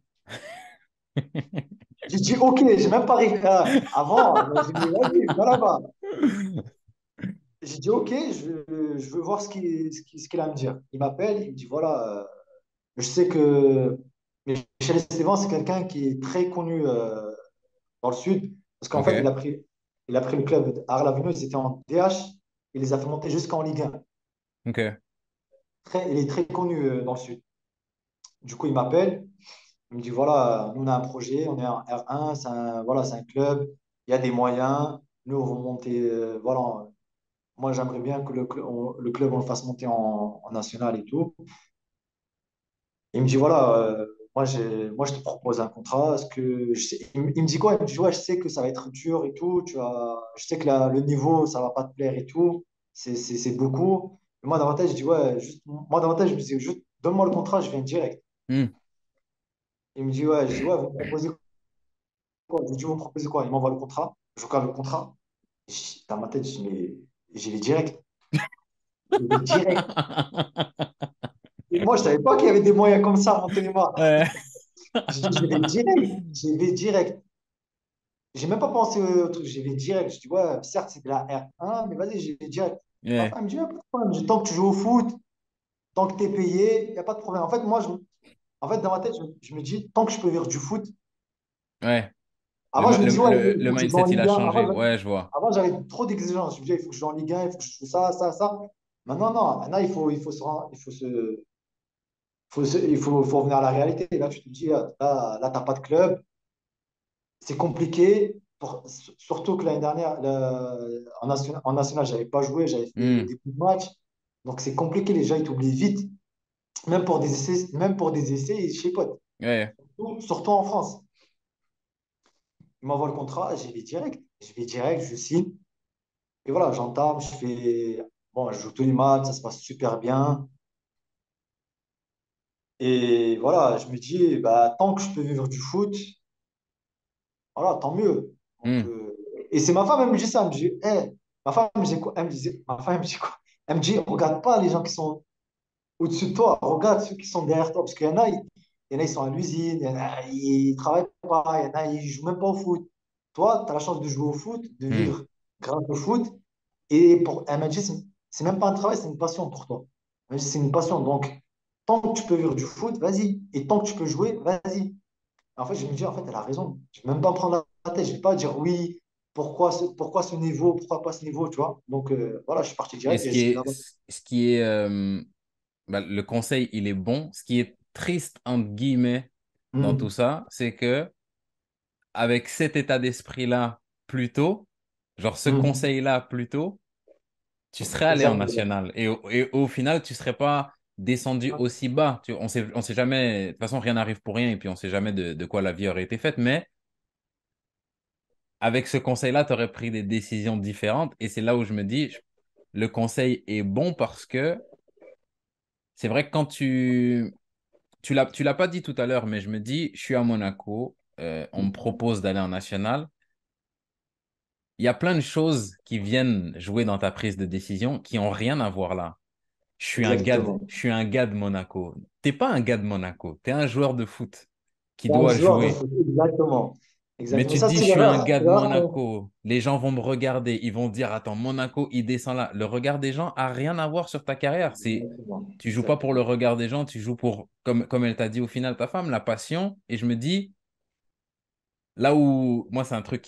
J'ai dit OK, j'ai même pas réfléchi. Avant, j'ai dit vas-y, va là-bas. J'ai dit OK, je veux voir ce qu'il a à me dire. Il m'appelle, il me dit voilà, je sais que Michel Estevan, c'est quelqu'un qui est très connu dans le sud, parce qu'en fait, Ok, il a pris le club d'Arlavino, ils étaient en DH, il les a fait monter jusqu'en Ligue 1. ok. Il est très connu dans le sud. Du coup, il m'appelle, il me dit voilà, nous on a un projet, on est en R1, voilà, c'est un club, il y a des moyens, nous on va monter, voilà, moi j'aimerais bien que le club on le fasse monter en national et tout. Il me dit, voilà, moi, je te propose un contrat. Il me dit quoi? Il me dit, ouais, je sais que ça va être dur et tout. Je sais que le niveau, ça va pas te plaire et tout. C'est beaucoup. Mais moi, dans ma tête, je dis, ouais, moi, dans ma tête, je me dis, juste, donne-moi le contrat, je viens direct. Hmm. Il me dit, ouais, je dis, ouais, vous me proposez quoi? Je lui dis, vous me proposez quoi? Il m'envoie le contrat. Je regarde le contrat. Dans ma tête, je dis, mais j'y vais direct. J'y vais direct. Et moi, je savais pas qu'il y avait des moyens comme ça à Montélimar. Ouais. Je dis, j'y vais direct. J'y vais direct. J'ai même pas pensé au truc, j'y vais direct. Je dis, ouais, certes, c'est de la R1, mais vas-y, j'y vais direct. Ma Ouais. femme me dit, ouais, pas de problème. Je dis, tant que tu joues au foot, tant que tu es payé, il n'y a pas de problème. En fait, en fait, dans ma tête, je me dis, tant que je peux vivre du foot, Ouais. avant, je me dis, ouais, Le il faut que je joue mindset, en il a Ligue 1. changé. Ouais, je vois. Avant, j'avais trop d'exigences. Je me disais, il faut que je joue en Ligue 1, il faut que je fasse ça, ça, ça. Maintenant, non. Maintenant, il faut revenir à la réalité. Là, tu te dis, là, tu n'as pas de club. C'est compliqué, surtout que l'année dernière, en national, je n'avais pas joué, j'avais fait Hmm. des bouts de match. Donc c'est compliqué, les gens ils t'oublient vite, même pour des essais chez potes, Ouais. surtout en France. Ils m'envoient le contrat, j'y vais direct, je signe. Et voilà, j'entame, bon, je joue tous les matchs, ça se passe super bien. Et voilà, je me dis, bah, tant que je peux vivre du foot, voilà, tant mieux. Donc, Hmm. et c'est ma femme, elle me dit ça. Elle me dit, ma femme, elle me dit quoi? Ma femme, elle me dit quoi? Elle me dit, regarde pas les gens qui sont au-dessus de toi, regarde ceux qui sont derrière toi. Parce qu'il y en a, ils sont à l'usine, il y en a, ils travaillent pas, il y en a, ils jouent même pas au foot. Toi, tu as la chance de jouer au foot, de Hmm. vivre grâce au foot. Et elle m'a dit, c'est même pas un travail, c'est une passion pour toi. Elle m'a dit, c'est une passion. Donc, tant que tu peux vivre du foot, vas-y. Et tant que tu peux jouer, vas-y. En fait, je me dis, en fait, elle a raison. Je ne vais même pas me prendre la tête. Je ne vais pas dire oui, pourquoi ce niveau, pourquoi pas ce niveau, tu vois. Donc, voilà, je suis parti Et direct et j'ai signé là-bas. ce qui est bah, le conseil, il est bon. Ce qui est triste, entre guillemets, dans tout Hmm. ça, c'est que avec cet état d'esprit-là plus tôt, genre ce Hmm. conseil-là plus tôt, tu serais allé en Exactement. national. Et au final, tu serais pas descendu aussi bas. On sait jamais, de toute façon, rien n'arrive pour rien et puis on sait jamais de quoi la vie aurait été faite. Mais avec ce conseil-là, tu aurais pris des décisions différentes. Et c'est là où je me dis, le conseil est bon parce que c'est vrai que quand tu l'as pas dit tout à l'heure, mais je me dis, je suis à Monaco, on me propose d'aller en national. Il y a plein de choses qui viennent jouer dans ta prise de décision qui ont rien à voir là. Exactement. Je suis un gars de Monaco. T'es pas un gars de Monaco, t'es un joueur de foot qui C'est un doit joueur de jouer. foot. Exactement. Mais Exactement. tu te Ça, dis, je c'est suis un l'erreur. gars C'est de l'erreur Monaco. Les gens vont me regarder, ils vont dire, attends, Monaco, il descend là. Le regard des gens a rien à voir sur ta carrière. Exactement. Tu joues pas pour le Exactement. regard des gens, tu joues pour, comme elle t'a dit au final, ta femme, la passion. Et je me dis, là où, moi, c'est un truc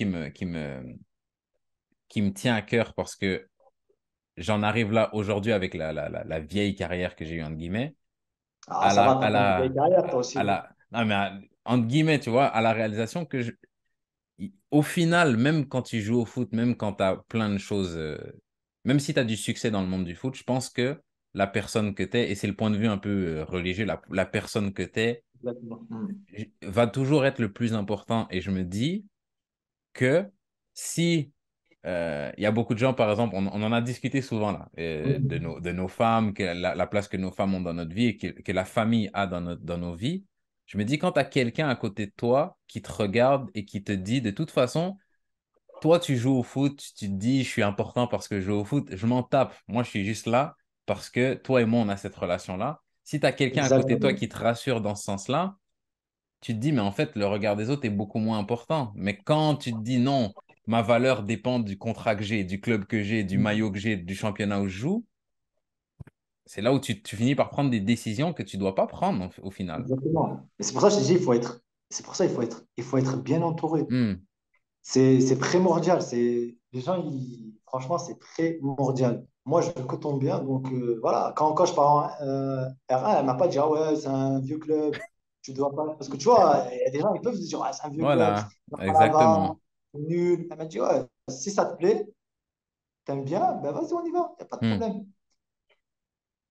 qui me tient à cœur parce que j'en arrive là aujourd'hui avec la vieille carrière que j'ai eue, entre guillemets, Ah, ça va, t'as à pas une vieille la, carrière, toi aussi. non, mais entre guillemets, tu vois, à la réalisation que au final, même quand tu joues au foot, même quand tu as plein de choses, même si tu as du succès dans le monde du foot, je pense que la personne que tu es, et c'est le point de vue un peu religieux, la personne que tu es, Exactement. Hmm. va toujours être le plus important. Et je me dis que si il y a beaucoup de gens, par exemple, on en a discuté souvent là, Hmm. de nos femmes, la place que nos femmes ont dans notre vie et que la famille a dans nos vies. Je me dis, quand tu as quelqu'un à côté de toi qui te regarde et qui te dit, de toute façon, toi, tu joues au foot, tu te dis, je suis important parce que je joue au foot, je m'en tape. Moi, je suis juste là parce que toi et moi, on a cette relation-là. Si tu as quelqu'un à côté de toi Exactement. qui te rassure dans ce sens-là, tu te dis, mais en fait, le regard des autres est beaucoup moins important. Mais quand tu te dis, non, ma valeur dépend du contrat que j'ai, du club que j'ai, du maillot que j'ai, du championnat où je joue, c'est là où tu finis par prendre des décisions que tu ne dois pas prendre au final. Exactement. Et c'est pour ça que je te dis, c'est pour ça il faut être bien entouré. Hmm. C'est primordial. Les gens, franchement, c'est primordial. Moi, je me coton bien. Donc, voilà, quand je pars en R1, elle m'a pas dit, ah ouais, c'est un vieux club. Tu dois pas. Parce que tu vois, il y a des gens, ils peuvent se dire, ah, c'est un vieux club, Voilà, ça va pas là-bas, exactement. c'est nul. Elle m'a dit, ouais, si ça te plaît, t'aimes bien, ben vas-y, on y va, il n'y a pas de Hmm. problème.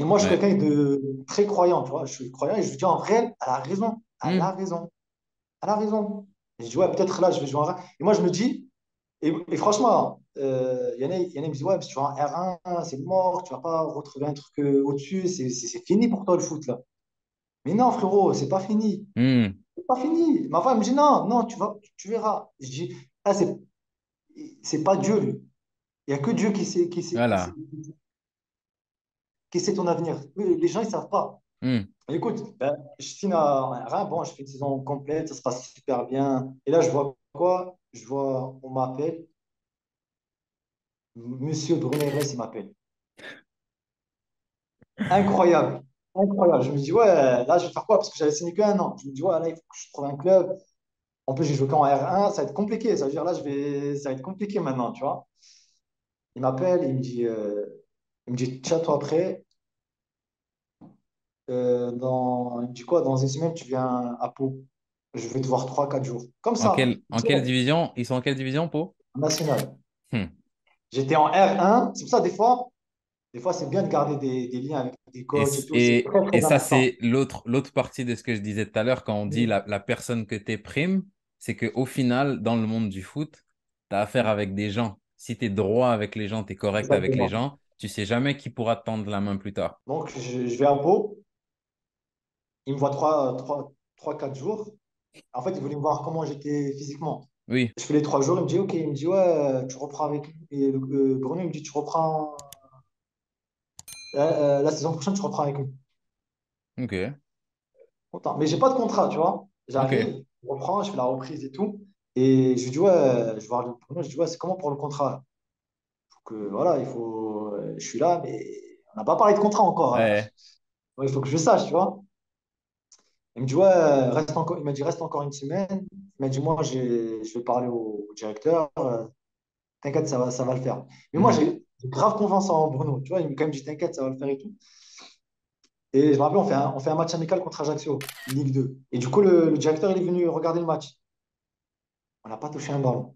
Et moi, je suis Ouais. quelqu'un de très croyant, tu vois. Je suis croyant et je lui dis en vrai, elle a raison. Elle a Hmm. raison. Elle a raison. Et je dis, ouais, peut-être là, je vais jouer en R1. Et moi, je me dis, et franchement, il y en a qui me disent, ouais, si tu vas en R1, c'est mort, tu vas pas retrouver un truc au-dessus, c'est fini pour toi le foot, là. Mais non, frérot, c'est pas fini. Hmm. C'est pas fini. Ma femme me dit, non, non, tu verras. Je dis, ah, c'est pas Dieu, lui. Il n'y a que Dieu Voilà. qui sait ton avenir. Les gens, ils savent pas. Hmm. Écoute, ben, je signe à rien. Bon, je fais une saison complète, ça se passe super bien. Et là, je vois quoi? Je vois, on m'appelle. Monsieur Bruno Hermes, il m'appelle. Incroyable. Incroyable. Je me dis, ouais, là, je vais faire quoi? Parce que j'avais signé qu'un an. Je me dis, ouais, là, il faut que je trouve un club. En plus, j'ai joué qu'en R1, ça va être compliqué. Ça veut dire, là, ça va être compliqué maintenant, tu vois. Il m'appelle, il me dit, tiens-toi après. Il me dit quoi? Dans une semaine, tu viens à Pau. Je vais te voir 3 4 jours. Comme ça, En quelle direct, division? Ils sont en quelle division, Pau? national. Hmm. J'étais en R1. C'est pour ça, des fois, c'est bien de garder des liens avec des coachs et tout. C'est très, Et très ça, important. c'est l'autre partie de ce que je disais tout à l'heure quand on dit la personne que tu prime, c'est qu'au final, dans le monde du foot, tu as affaire avec des gens. Si tu es droit avec les gens, tu es correct avec les Exactement. gens, tu sais jamais qui pourra te tendre la main plus tard. Donc, je vais à Pau. Il me voit 4 jours. En fait, il voulait me voir comment j'étais physiquement. Oui, Je fais les 3 jours. Il me dit, OK. Il me dit, ouais, tu reprends avec nous. Et Bruno, il me dit, tu reprends la saison prochaine, tu reprends avec nous. ok, Content. Mais j'ai pas de contrat, tu vois. ok. J'arrive, je reprends, je fais la reprise et tout. Et je lui dis, ouais, je vais voir le Bruno. Je dis, ouais, c'est comment pour le contrat? Faut que, voilà, je suis là, mais on n'a pas parlé de contrat encore, hein. Ouais. Ouais, il faut que je sache, tu vois. Il me dit, ouais, il m'a dit, reste encore une semaine. Il m'a dit, moi, je vais parler au directeur. T'inquiète, ça va le faire. Mais moi, Mhm. j'ai grave confiance en Bruno. Tu vois, il m'a quand même dit, t'inquiète, ça va le faire et tout. Et je me rappelle, on fait un match amical contre Ajaccio, Ligue 2. Et du coup, le directeur, il est venu regarder le match. On n'a pas touché un ballon.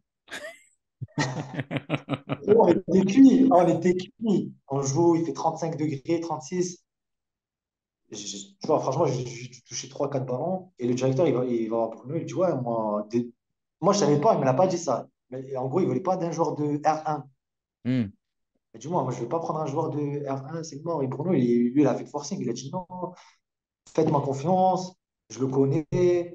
Et on était cuits. On était cuits. On joue, il fait 35 degrés, 36. Tu vois, franchement, j'ai touché 3 4 ballons. Et le directeur, il va voir Bruno, il dit, ouais, moi, je ne savais pas, il ne me l'a pas dit ça. Mais en gros, il ne voulait pas d'un joueur de R1. Hmm. Il dit, moi, je ne vais pas prendre un joueur de R1, c'est mort. Et Bruno, lui, il a fait le forcing. Il a dit, non, faites-moi confiance, je le connais.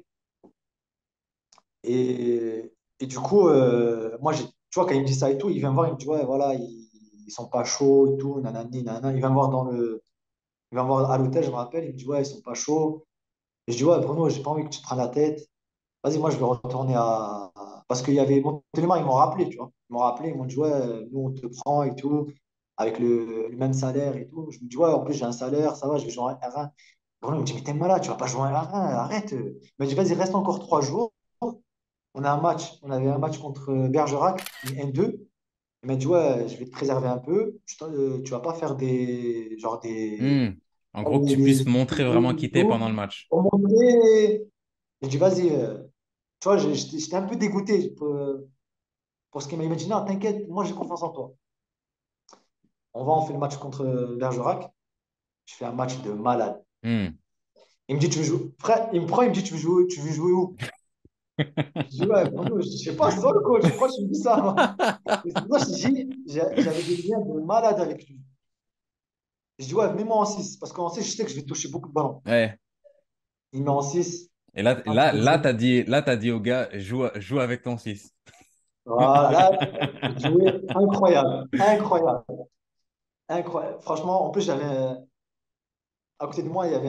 Et du coup, moi, tu vois, quand il me dit ça et tout, il vient me voir, il me dit, ouais, voilà, ils sont pas chauds et tout, nanani, nanana. Il vient me voir il va me voir à l'hôtel, je me rappelle, il me dit, ouais, ils sont pas chauds. Et je dis, ouais, Bruno, j'ai pas envie que tu te prennes la tête. Vas-y, moi, je vais retourner Parce qu'il y avait Montélimar, ils m'ont rappelé, tu vois. Ils m'ont rappelé, ils m'ont dit, ouais, nous, on te prend et tout, avec le même salaire et tout. Je me dis, ouais, en plus, j'ai un salaire, ça va, je vais jouer en R1. Bruno, il me dit, mais t'es malade, tu vas pas jouer en R1, arrête. Il m'a dit, vas-y, reste encore 3 jours. On avait un match contre Bergerac, une N2. Il m'a dit, ouais, je vais te préserver un peu. Tu vas pas faire Hmm. En gros, que tu des puisses montrer vraiment qui t'es pendant le match. pour monter. J'ai dit, vas-y. Tu vois, j'étais un peu dégoûté pour ce qu'il m'a dit. Non, t'inquiète, moi j'ai confiance en toi. On fait le match contre Bergerac. Je fais un match de malade. Hmm. Il me dit, tu veux jouer. Frère, il me prend, il me dit, tu veux jouer où? Je dis, ouais, Bruno, je sais pas, c'est toi le coach. Pourquoi tu me dis ça, moi? Et c'est pour ça que je te dis, j'avais des liens de malade avec lui. Je dis, ouais, mets-moi en 6 parce qu'en 6 je sais que je vais toucher beaucoup de ballons. Ouais. Il met en 6 Et t'as dit au gars, joue avec ton 6. Voilà, là, j'ai joué incroyable, incroyable, incroyable. Franchement, en plus, à côté de moi, il y avait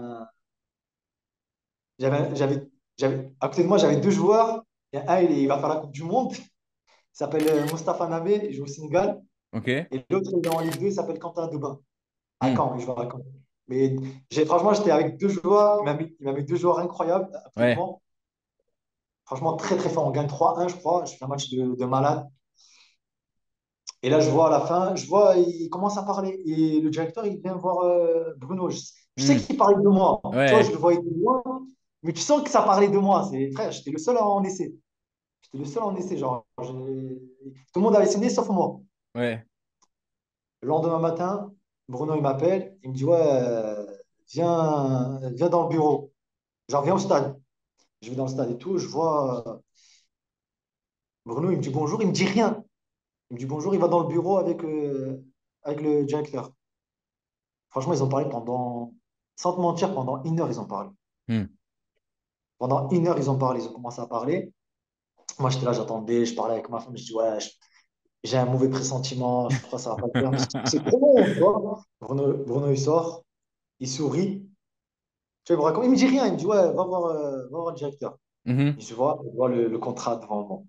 à côté de moi, j'avais 2 joueurs. Il y a un, il va faire la Coupe du Monde. Il s'appelle Mostafa Nabé, il joue au Sénégal. Ok? Et l'autre, il est en Ligue 2, il s'appelle Quentin Debin, à Hmm. Caen, il joue à Caen. Mais franchement, j'étais avec 2 joueurs, il m'a mis 2 joueurs incroyables à côté de Ouais. moi. Franchement, très très fort. On gagne 3-1, je crois. Je fais un match de malade. Et là, je vois à la fin, il commence à parler. Et le directeur, il vient voir Bruno. Je sais Hmm. qu'il parlait de moi. Tu vois, je Ouais. le voyais de loin, mais tu sens que ça parlait de moi. Frère, j'étais le seul à en essai. J'étais le seul à en essai. Genre, tout le monde avait signé sauf moi. Ouais. Le lendemain matin, Bruno, il m'appelle, il me dit, ouais, viens dans le bureau. Genre, viens au stade. Je vais dans le stade et tout, je vois Bruno, il me dit bonjour, il me dit rien. Il me dit bonjour, il va dans le bureau avec le directeur. Franchement, ils ont parlé sans te mentir, pendant 1 heure, ils ont parlé. Hmm. Pendant 1 heure, ils ont parlé, ils ont commencé à parler. Moi, j'étais là, j'attendais, je parlais avec ma femme, je dis, ouais, j'ai un mauvais pressentiment, je crois que ça va pas le faire. Parce que c'est trop long, tu vois. Bruno, il sort, il sourit. Tu vois, il me dit rien, il me dit, ouais, va voir le directeur. Mhm. Je vois le contrat devant moi.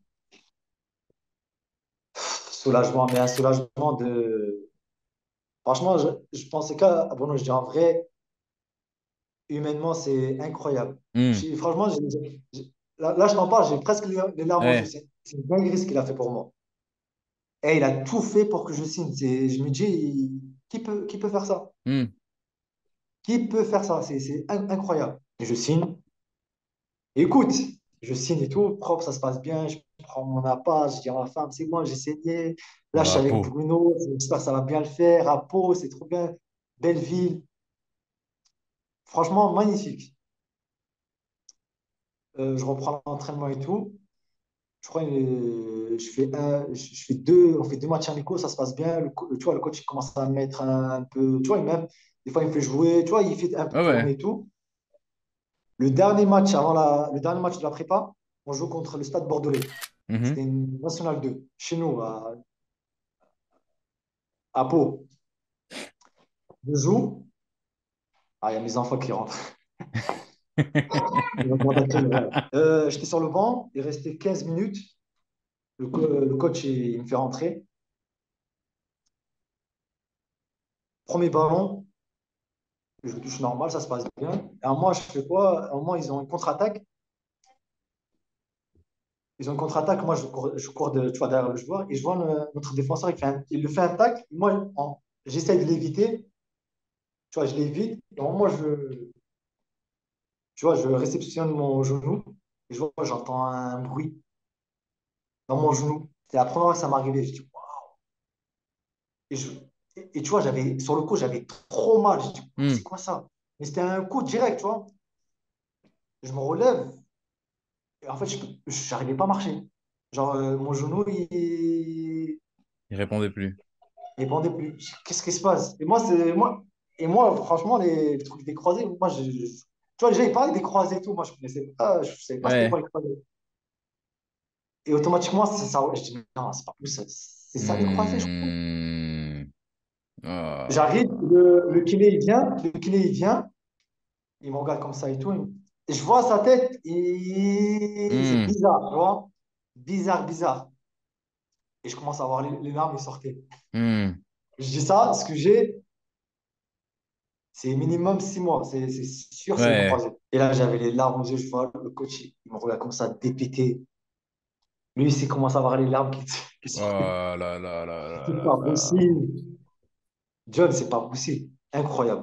Soulagement, mais un soulagement de. Franchement, je pensais qu'à Bruno, je dis en vrai, humainement, c'est incroyable. Hmm. Franchement, là, je t'en parle, j'ai presque les larmes aux yeux. Ouais. C'est une dinguerie ce qu'il a fait pour moi. Et il a tout fait pour que je signe. Je me dis, qui peut faire ça? Hmm. Qui peut faire ça? C'est incroyable. Et je signe. Écoute, je signe et tout, propre, ça se passe bien. Je prends mon appart, je dis à ma femme, c'est moi, j'ai saigné. Là, je suis Ah, avec peau. Bruno, j'espère que ça va bien le faire. À Pau, c'est trop bien. Belle ville. Franchement, magnifique. Je reprends l'entraînement et tout. Je crois je fais on fait 2 matchs amicaux, ça se passe bien. Tu vois, le coach il commence à me mettre un peu. Tu vois, même, des fois, il me fait jouer. Tu vois, il fait un peu Ah ouais. tourner et tout. Le dernier match de la prépa, on joue contre le Stade Bordelais. C'était Mhm. une Nationale 2, chez nous, à Pau. Je joue. Ah, il y a mes enfants qui rentrent. Ils vont demander à quelle heure. J'étais sur le banc, il restait 15 minutes. Le coach, il me fait rentrer. Premier ballon, je touche normal, ça se passe bien. Et à un moment, je fais quoi? À un moment, ils ont une contre-attaque. Ils ont une contre-attaque. Moi, je cours tu vois, derrière le joueur et je vois notre défenseur, il le fait un tacle. Moi, j'essaie de l'éviter. Tu vois, je l'évite. Et au moment, tu vois, je réceptionne mon genou et j'entends un bruit dans mon genou. C'est la première fois que ça m'arrivait. Je dis, waouh. Et, je, tu vois, sur le coup, j'avais trop mal. Je dis, c'est Hmm. quoi ça? Mais c'était un coup direct, tu vois. Je me relève. Et en fait, je n'arrivais pas à marcher. Genre, mon genou, Il répondait plus. il pendait plus. Qu'est-ce qui se passe? Et moi, franchement, les trucs des croisés, tu vois, déjà, il parlait des croisés et tout. Moi, je savais pas c'était quoi Ouais. les croisés. Et automatiquement, c'est ça. Je dis, non, c'est pas possible. C'est ça les croisés, je crois. Hmm. J'arrive, Ah. le kiné, il vient, il me regarde comme ça et tout. Et je vois sa tête, et c'est Hmm. bizarre, tu vois. Bizarre, bizarre. Et je commence à voir les larmes, ils sortaient. Hmm. Je dis ça, ce que j'ai, c'est minimum 6 mois. C'est sûr, c'est une Ouais. croisée. Et là, j'avais les larmes aux yeux. Je vois le coach, il me regarde comme ça, dépité. Lui, il commence à avoir les larmes qui Oh sortaient. là là là C'est là pas là. possible. John, c'est pas possible. Incroyable.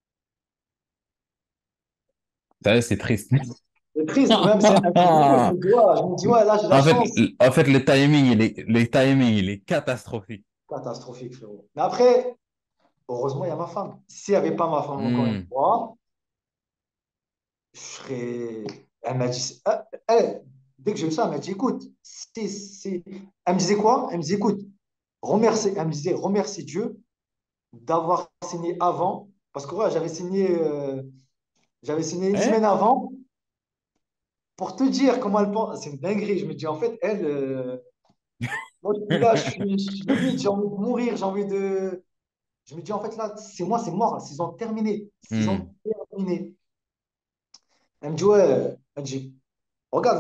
C'est triste. C'est triste, même, c'est incroyable. Je me dis, ouais, là, j'ai la chance. En fait, le timing, il est catastrophique. Catastrophique, frérot. Mais après, heureusement, il y a ma femme. S'il n'y avait pas ma femme, encore une Hmm. fois, je serais. Elle m'a dit. Dès que j'ai eu ça, elle m'a dit, écoute, elle me disait quoi? Elle me disait, écoute, elle me disait, remercie Dieu d'avoir signé avant. Parce que ouais, j'avais signé une Eh? semaine avant. Pour te dire comment elle pense, c'est une dinguerie. Je me dis, en fait, elle, moi, je suis là, je suis limite, j'ai envie de mourir, j'ai envie de. Je me dis, en fait, là, c'est moi, c'est mort, là, ils ont terminé. Ils ont Hmm. terminé. Elle me dit, ouais, elle me dit, regarde,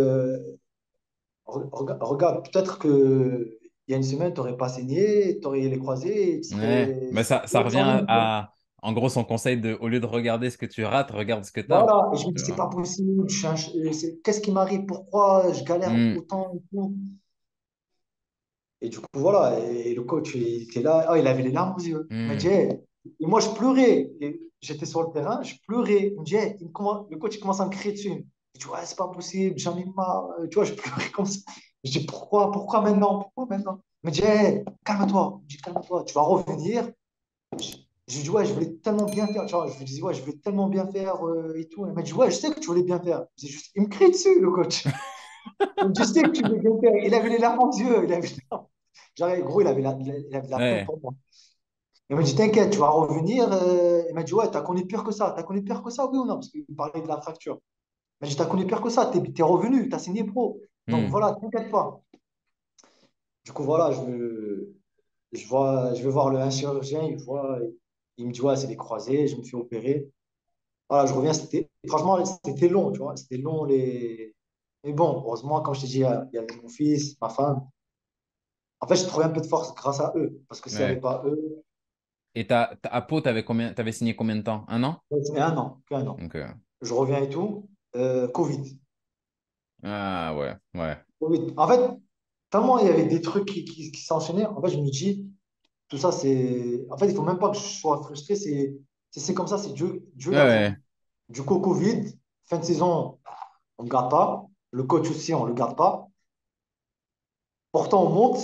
regarde, peut-être que il y a une semaine, tu n'aurais pas saigné, tu aurais les croisés, tu Ouais. serais Mais ça sans revient limite. en gros, son conseil de, au lieu de regarder ce que tu rates, regarde ce que tu as. Voilà, et je me Tu dis, c'est vois. pas possible, qu'est-ce qui m'arrive, pourquoi je galère Hmm. autant et tout. Et du coup, voilà, et le coach, il était là, il avait les larmes aux yeux. Il m'a dit, Hmm. hey. Et moi, je pleurais. Et j'étais sur le terrain, je pleurais. Il me dit, hey. Le coach, il commence à me crier dessus. Je dis, ouais, c'est pas possible, j'en ai marre. Tu vois, je pleurais comme ça. Je dis, pourquoi maintenant? Pourquoi maintenant? Il me dit, hey, calme-toi. Je dis, calme-toi, tu vas revenir. Je lui dis, ouais, je voulais tellement bien faire. Tu vois, je lui dis, ouais, je voulais tellement bien faire et tout. Il m'a dit, ouais, je sais que tu voulais bien faire. C'est juste, il me crie dessus, le coach. Il me dit, je sais que tu voulais bien faire. Il avait les larmes aux yeux. Il avait... Genre, gros, il avait de la peine Ouais. pour moi. Il m'a dit, t'inquiète, tu vas revenir. Il m'a dit, ouais, t'as connu pire que ça. T'as connu pire que ça, oui ou non? Parce qu'il me parlait de la fracture. Il m'a dit, t'as connu pire que ça. T'es revenu, t'as signé pro. Donc Hmm. voilà, t'inquiète pas. Du coup, voilà, je vais voir le un chirurgien. Il me dit, ouais, c'est des croisés. Je me suis opéré. Voilà, je reviens. Franchement, c'était long, tu vois. C'était long. Mais bon, heureusement, comme je t'ai dit, il y avait mon fils, ma femme. En fait, j'ai trouvé un peu de force grâce à eux. Parce que s'il n'y avait Ouais. pas eux, Et à Pau, t'avais signé combien de temps? Un an? c'était un an, qu'un an. Donc, Je reviens et tout. Covid. ah ouais, ouais. Covid. En fait, tellement il y avait des trucs qui s'enchaînaient, en fait, je me dis, tout ça, c'est. En fait, il faut même pas que je sois frustré, c'est comme ça, c'est Dieu Ouais, l'a voulu. ouais. Du coup, Covid, fin de saison, on ne garde pas. Le coach aussi, on ne le garde pas. Pourtant,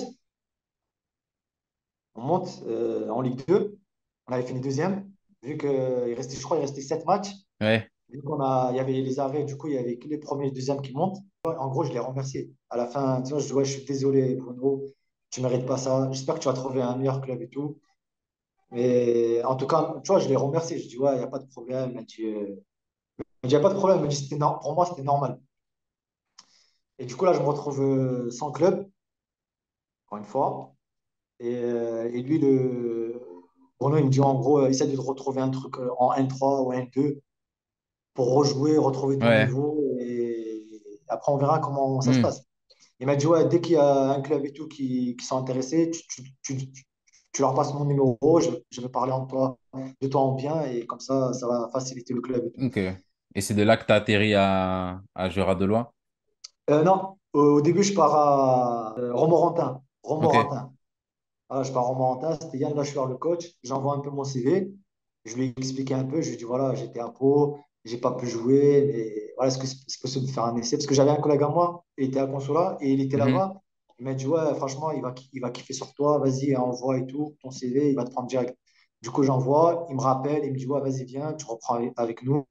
on monte en Ligue 2. On avait fini deuxième. Vu qu'il restait, je crois, il restait 7 matchs. Ouais. Il y avait les arrêts, du coup, il y avait que les premiers et les deuxièmes qui montent. En gros, je les remercie. À la fin, tu vois, je dis, ouais, je suis désolé, Bruno, tu ne mérites pas ça. J'espère que tu vas trouver un meilleur club et tout. Mais en tout cas, tu vois, je les remercie. Je dis, ouais, il n'y a pas de problème. Il n'y a pas de problème. Il me dit, pour moi, c'était normal. Et du coup, là, je me retrouve sans club, encore une fois. Et lui, Bruno, il me dit, en gros, essaie de retrouver un truc en N3 ou N2 pour rejouer, retrouver ton Ouais. niveau. Et après, on verra comment ça se Hmm. passe. Il m'a dit, ouais, dès qu'il y a un club et tout qui sont intéressés, tu leur passes mon numéro, je vais parler de toi en bien et comme ça va faciliter le club et tout. Ok. Et c'est de là que tu as atterri à Gérard-Delois? Non, au début, je pars à Romorantin. Ok. Romorantin. Voilà, je pars à Romorantin, c'était Yann Lachouer, le coach. J'envoie un peu mon CV. Je lui ai expliqué un peu. Je lui ai dit, voilà, j'étais à Pau, j'ai pas pu jouer, mais voilà, est-ce que c'est possible de faire un essai? Parce que j'avais un collègue à moi, il était à Consola et il était Mhm. là-bas. Il m'a dit, ouais, franchement, il va kiffer sur toi, vas-y, envoie et tout, ton CV, il va te prendre direct. Du coup, j'envoie, il me rappelle, il me dit, ouais, vas-y, viens, tu reprends avec nous.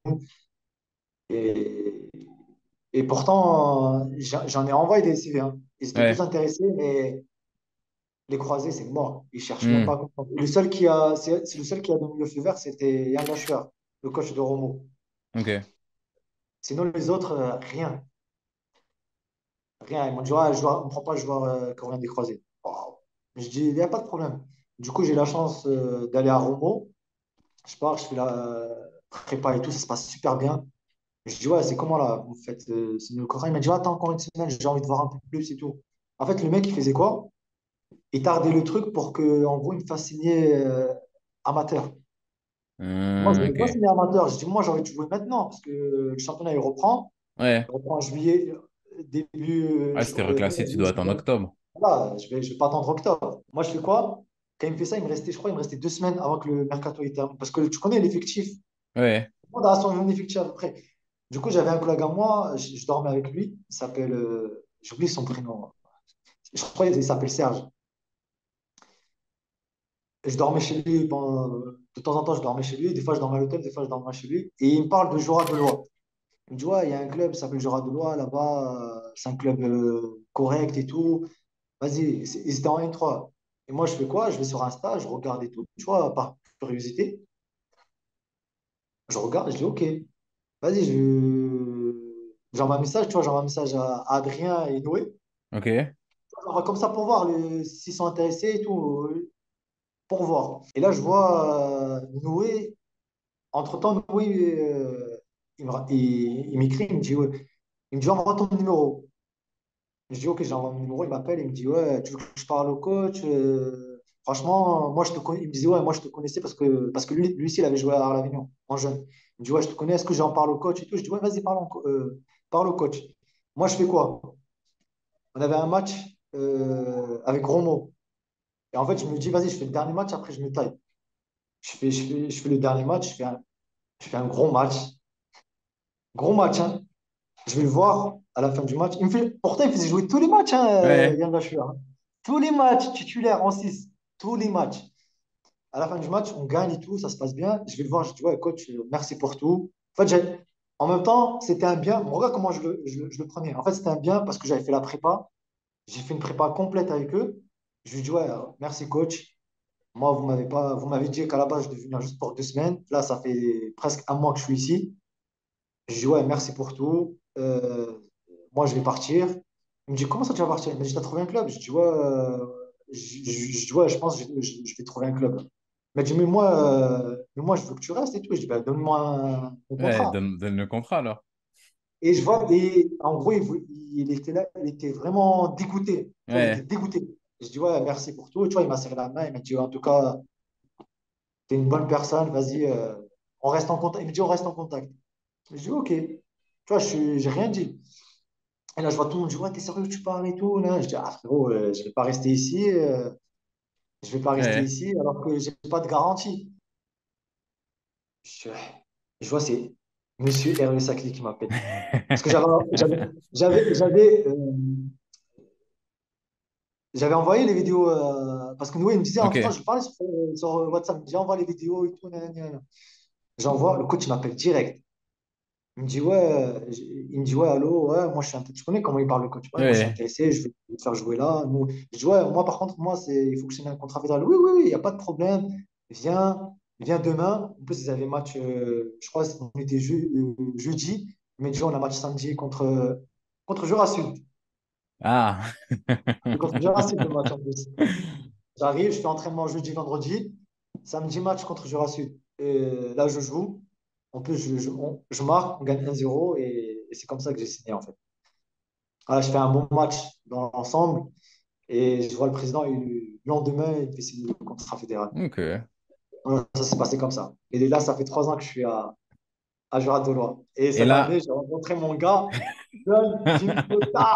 Et, et pourtant, j'en ai envoyé des CV, hein. Ils étaient tous Ouais. intéressés, mais les croisés, c'est mort. Ils cherchent même pas Hmm. à comprendre. C'est le seul qui a donné le feu vert, c'était Yann Lachouer, le coach de Romo. Ok. Sinon, les autres, rien. Rien. Ils m'ont dit, ouais, on ne prend pas le joueur coréen des croisés. Wow. Je dis, il n'y a pas de problème. Du coup, j'ai la chance d'aller à Romo. Je pars, je fais la prépa et tout, ça se passe super bien. Je dis, ouais, c'est comment là? Vous faites c'est le coréen. Il m'a dit, ouais, attends encore une semaine, j'ai envie de voir un peu plus et tout. En fait, le mec, il faisait quoi? Il tardait le truc pour que, en gros, il me fasse signer amateur. Moi, je ne voulais pas Ok. signer amateur. Je dis, moi, j'ai envie de jouer maintenant parce que le championnat, il reprend. Ouais. Il reprend en juillet, début. Ah, c'était reclassé, tu dois être en octobre. Voilà, je vais pas attendre octobre. Moi, je fais quoi? Quand il me fait ça, je crois, il me restait 2 semaines avant que le mercato il termine. Parce que tu connais l'effectif. Ouais. Tout le monde a son effectif à peu près. Du coup, j'avais un collègue à moi, je dormais avec lui. Il s'appelle. J'oublie son prénom. Je crois qu'il s'appelle Serge. Et je dormais chez lui de temps en temps, je dormais chez lui. Des fois, je dormais à l'hôtel, des fois, je dormais chez lui. Et il me parle de Jura de Loire. Il me dit, ouais, il y a un club, ça s'appelle Jura de Loire là-bas. C'est un club correct et tout. Vas-y, ils étaient en N3. Et moi, je fais quoi? Je vais sur Insta, je regarde et tout. Tu vois, par curiosité, je regarde, je dis, OK, vas-y, j'envoie un message, tu vois, j'envoie un message à Adrien et Noé. Ok. Genre, comme ça pour voir s'ils sont intéressés et tout, pour voir. Et là, je vois Noé. Entre-temps, Noé, il m'écrit, il me dit, ouais. Il me dit, envoie ton numéro. Je dis, OK, j'envoie mon numéro, il m'appelle, il me dit, ouais, tu veux que je parle au coach? Franchement, moi, je te connais. Il me disait, ouais, moi, je te connaissais parce que lui aussi, il avait joué à Arles-Avignon, en jeune. Il me dit, ouais, je te connais, est-ce que j'en parle au coach et tout? Je dis, ouais, vas-y, parle au coach. Moi, je fais quoi? On avait un match avec Romo. Et en fait, je me dis, vas-y, je fais le dernier match, après, je me taille. Je fais le dernier match, je fais un gros match. Gros match, hein. Je vais le voir à la fin du match. Pourtant, il faisait jouer tous les matchs, hein, Ouais. Yann Lachua. Tous les matchs titulaires en 6. Tous les matchs. À la fin du match, on gagne et tout, ça se passe bien. Je vais le voir, je dis, ouais, coach, merci pour tout. En fait, en même temps, c'était un bien. Bon, regarde comment je le prenais. En fait, c'était un bien parce que j'avais fait la prépa. J'ai fait une prépa complète avec eux. Je lui dis, ouais, merci, coach. Moi, vous m'avez dit qu'à la base, je devais venir juste pour 2 semaines. Là, ça fait presque un mois que je suis ici. Je dis, ouais, merci pour tout. Moi, je vais partir. Il me dit, comment ça, tu vas partir? Il me dit, t'as trouvé un club? Je dis, ouais, je dis, ouais, je pense que je vais trouver un club. Il m'a dit, mais moi, je veux que tu restes et tout. Je dis, bah, donne-moi mon Ouais, contrat. donne le contrat alors. Et je vois, et en gros, il était là, il était vraiment dégoûté. Tu vois, il était Ouais, dégoûté. Je dis, ouais, merci pour tout. Et tu vois, il m'a serré la main. Il m'a dit, en tout cas, t'es une bonne personne. Vas-y, on reste en contact. Il me dit, on reste en contact. Je dis, ok. Tu vois, j'ai rien dit. Et là, je vois tout le monde dire, ouais, t'es sérieux que tu parles et tout, là. Je dis, ah frérot, je vais pas rester ici. Je vais pas rester ouais. ici alors que j'ai pas de garantie. Je, je vois, c'est Monsieur Hervé Saclay qui m'appelle. Parce que j'avais, j'avais, euh, j'avais envoyé les vidéos. Parce que nous, il me disait, entre-temps, Ok. je parlais sur WhatsApp. Il me disait, envoie les vidéos et tout. Nanana, nanana. J'envoie, le coach, il m'appelle direct. Il me dit, ouais, allô, ouais, moi, je suis intéressé. Tu connais comment il parle, le coach? Ouais, moi, je suis Ouais. intéressé, je vais te faire jouer là. Je dis, ouais, moi, par contre, moi, il faut que je signe un contrat fédéral. Oui, oui, oui, il n'y a pas de problème. Viens, viens demain. En plus, ils avaient match, je crois, on était jeudi, mais déjà, on a match samedi contre Jura Sud. Ah. C'est contre Jura Sud, le match en plus. J'arrive, je fais entraînement jeudi, vendredi. Samedi, match contre Jura Sud. Et là, je joue. En plus, je marque, on gagne 1-0 et c'est comme ça que j'ai signé, en fait. Voilà, je fais un bon match dans l'ensemble et je vois le président, le lendemain, il fait signer le contrat fédéral. Ok. Voilà, ça s'est passé comme ça. Et là, ça fait 3 ans que je suis à Jura-Dolois. Et Et cette année, là, j'ai rencontré mon gars, John Jim Cotta.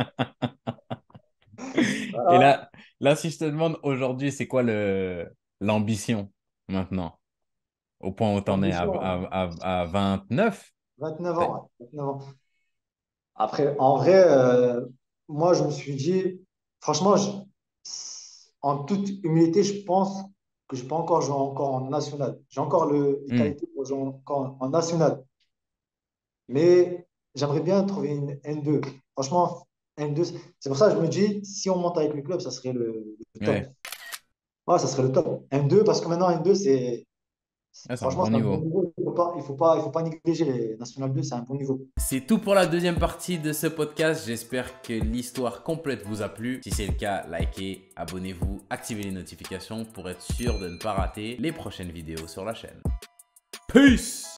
et Voilà. là, si je te demande aujourd'hui, c'est quoi l'ambition maintenant, au point où t'en es Ambition, à 29? 29 ans. Ouais, 29 ans. Après, en vrai, moi, je me suis dit, franchement, en toute humilité, je pense que je peux encore jouer encore en national. J'ai encore les Hmm. qualités pour jouer encore en national. Mais j'aimerais bien trouver une N2. Franchement, N2, c'est pour ça que je me dis, si on monte avec le club, ça serait le top. Ouais. Ouais, ça serait le top. N2, parce que maintenant, N2, Ah, c'est un franchement, bon c'est un bon niveau. niveau. Il faut pas négliger les National 2, c'est un bon niveau. C'est tout pour la deuxième partie de ce podcast. J'espère que l'histoire complète vous a plu. Si c'est le cas, likez, abonnez-vous, activez les notifications pour être sûr de ne pas rater les prochaines vidéos sur la chaîne. Peace!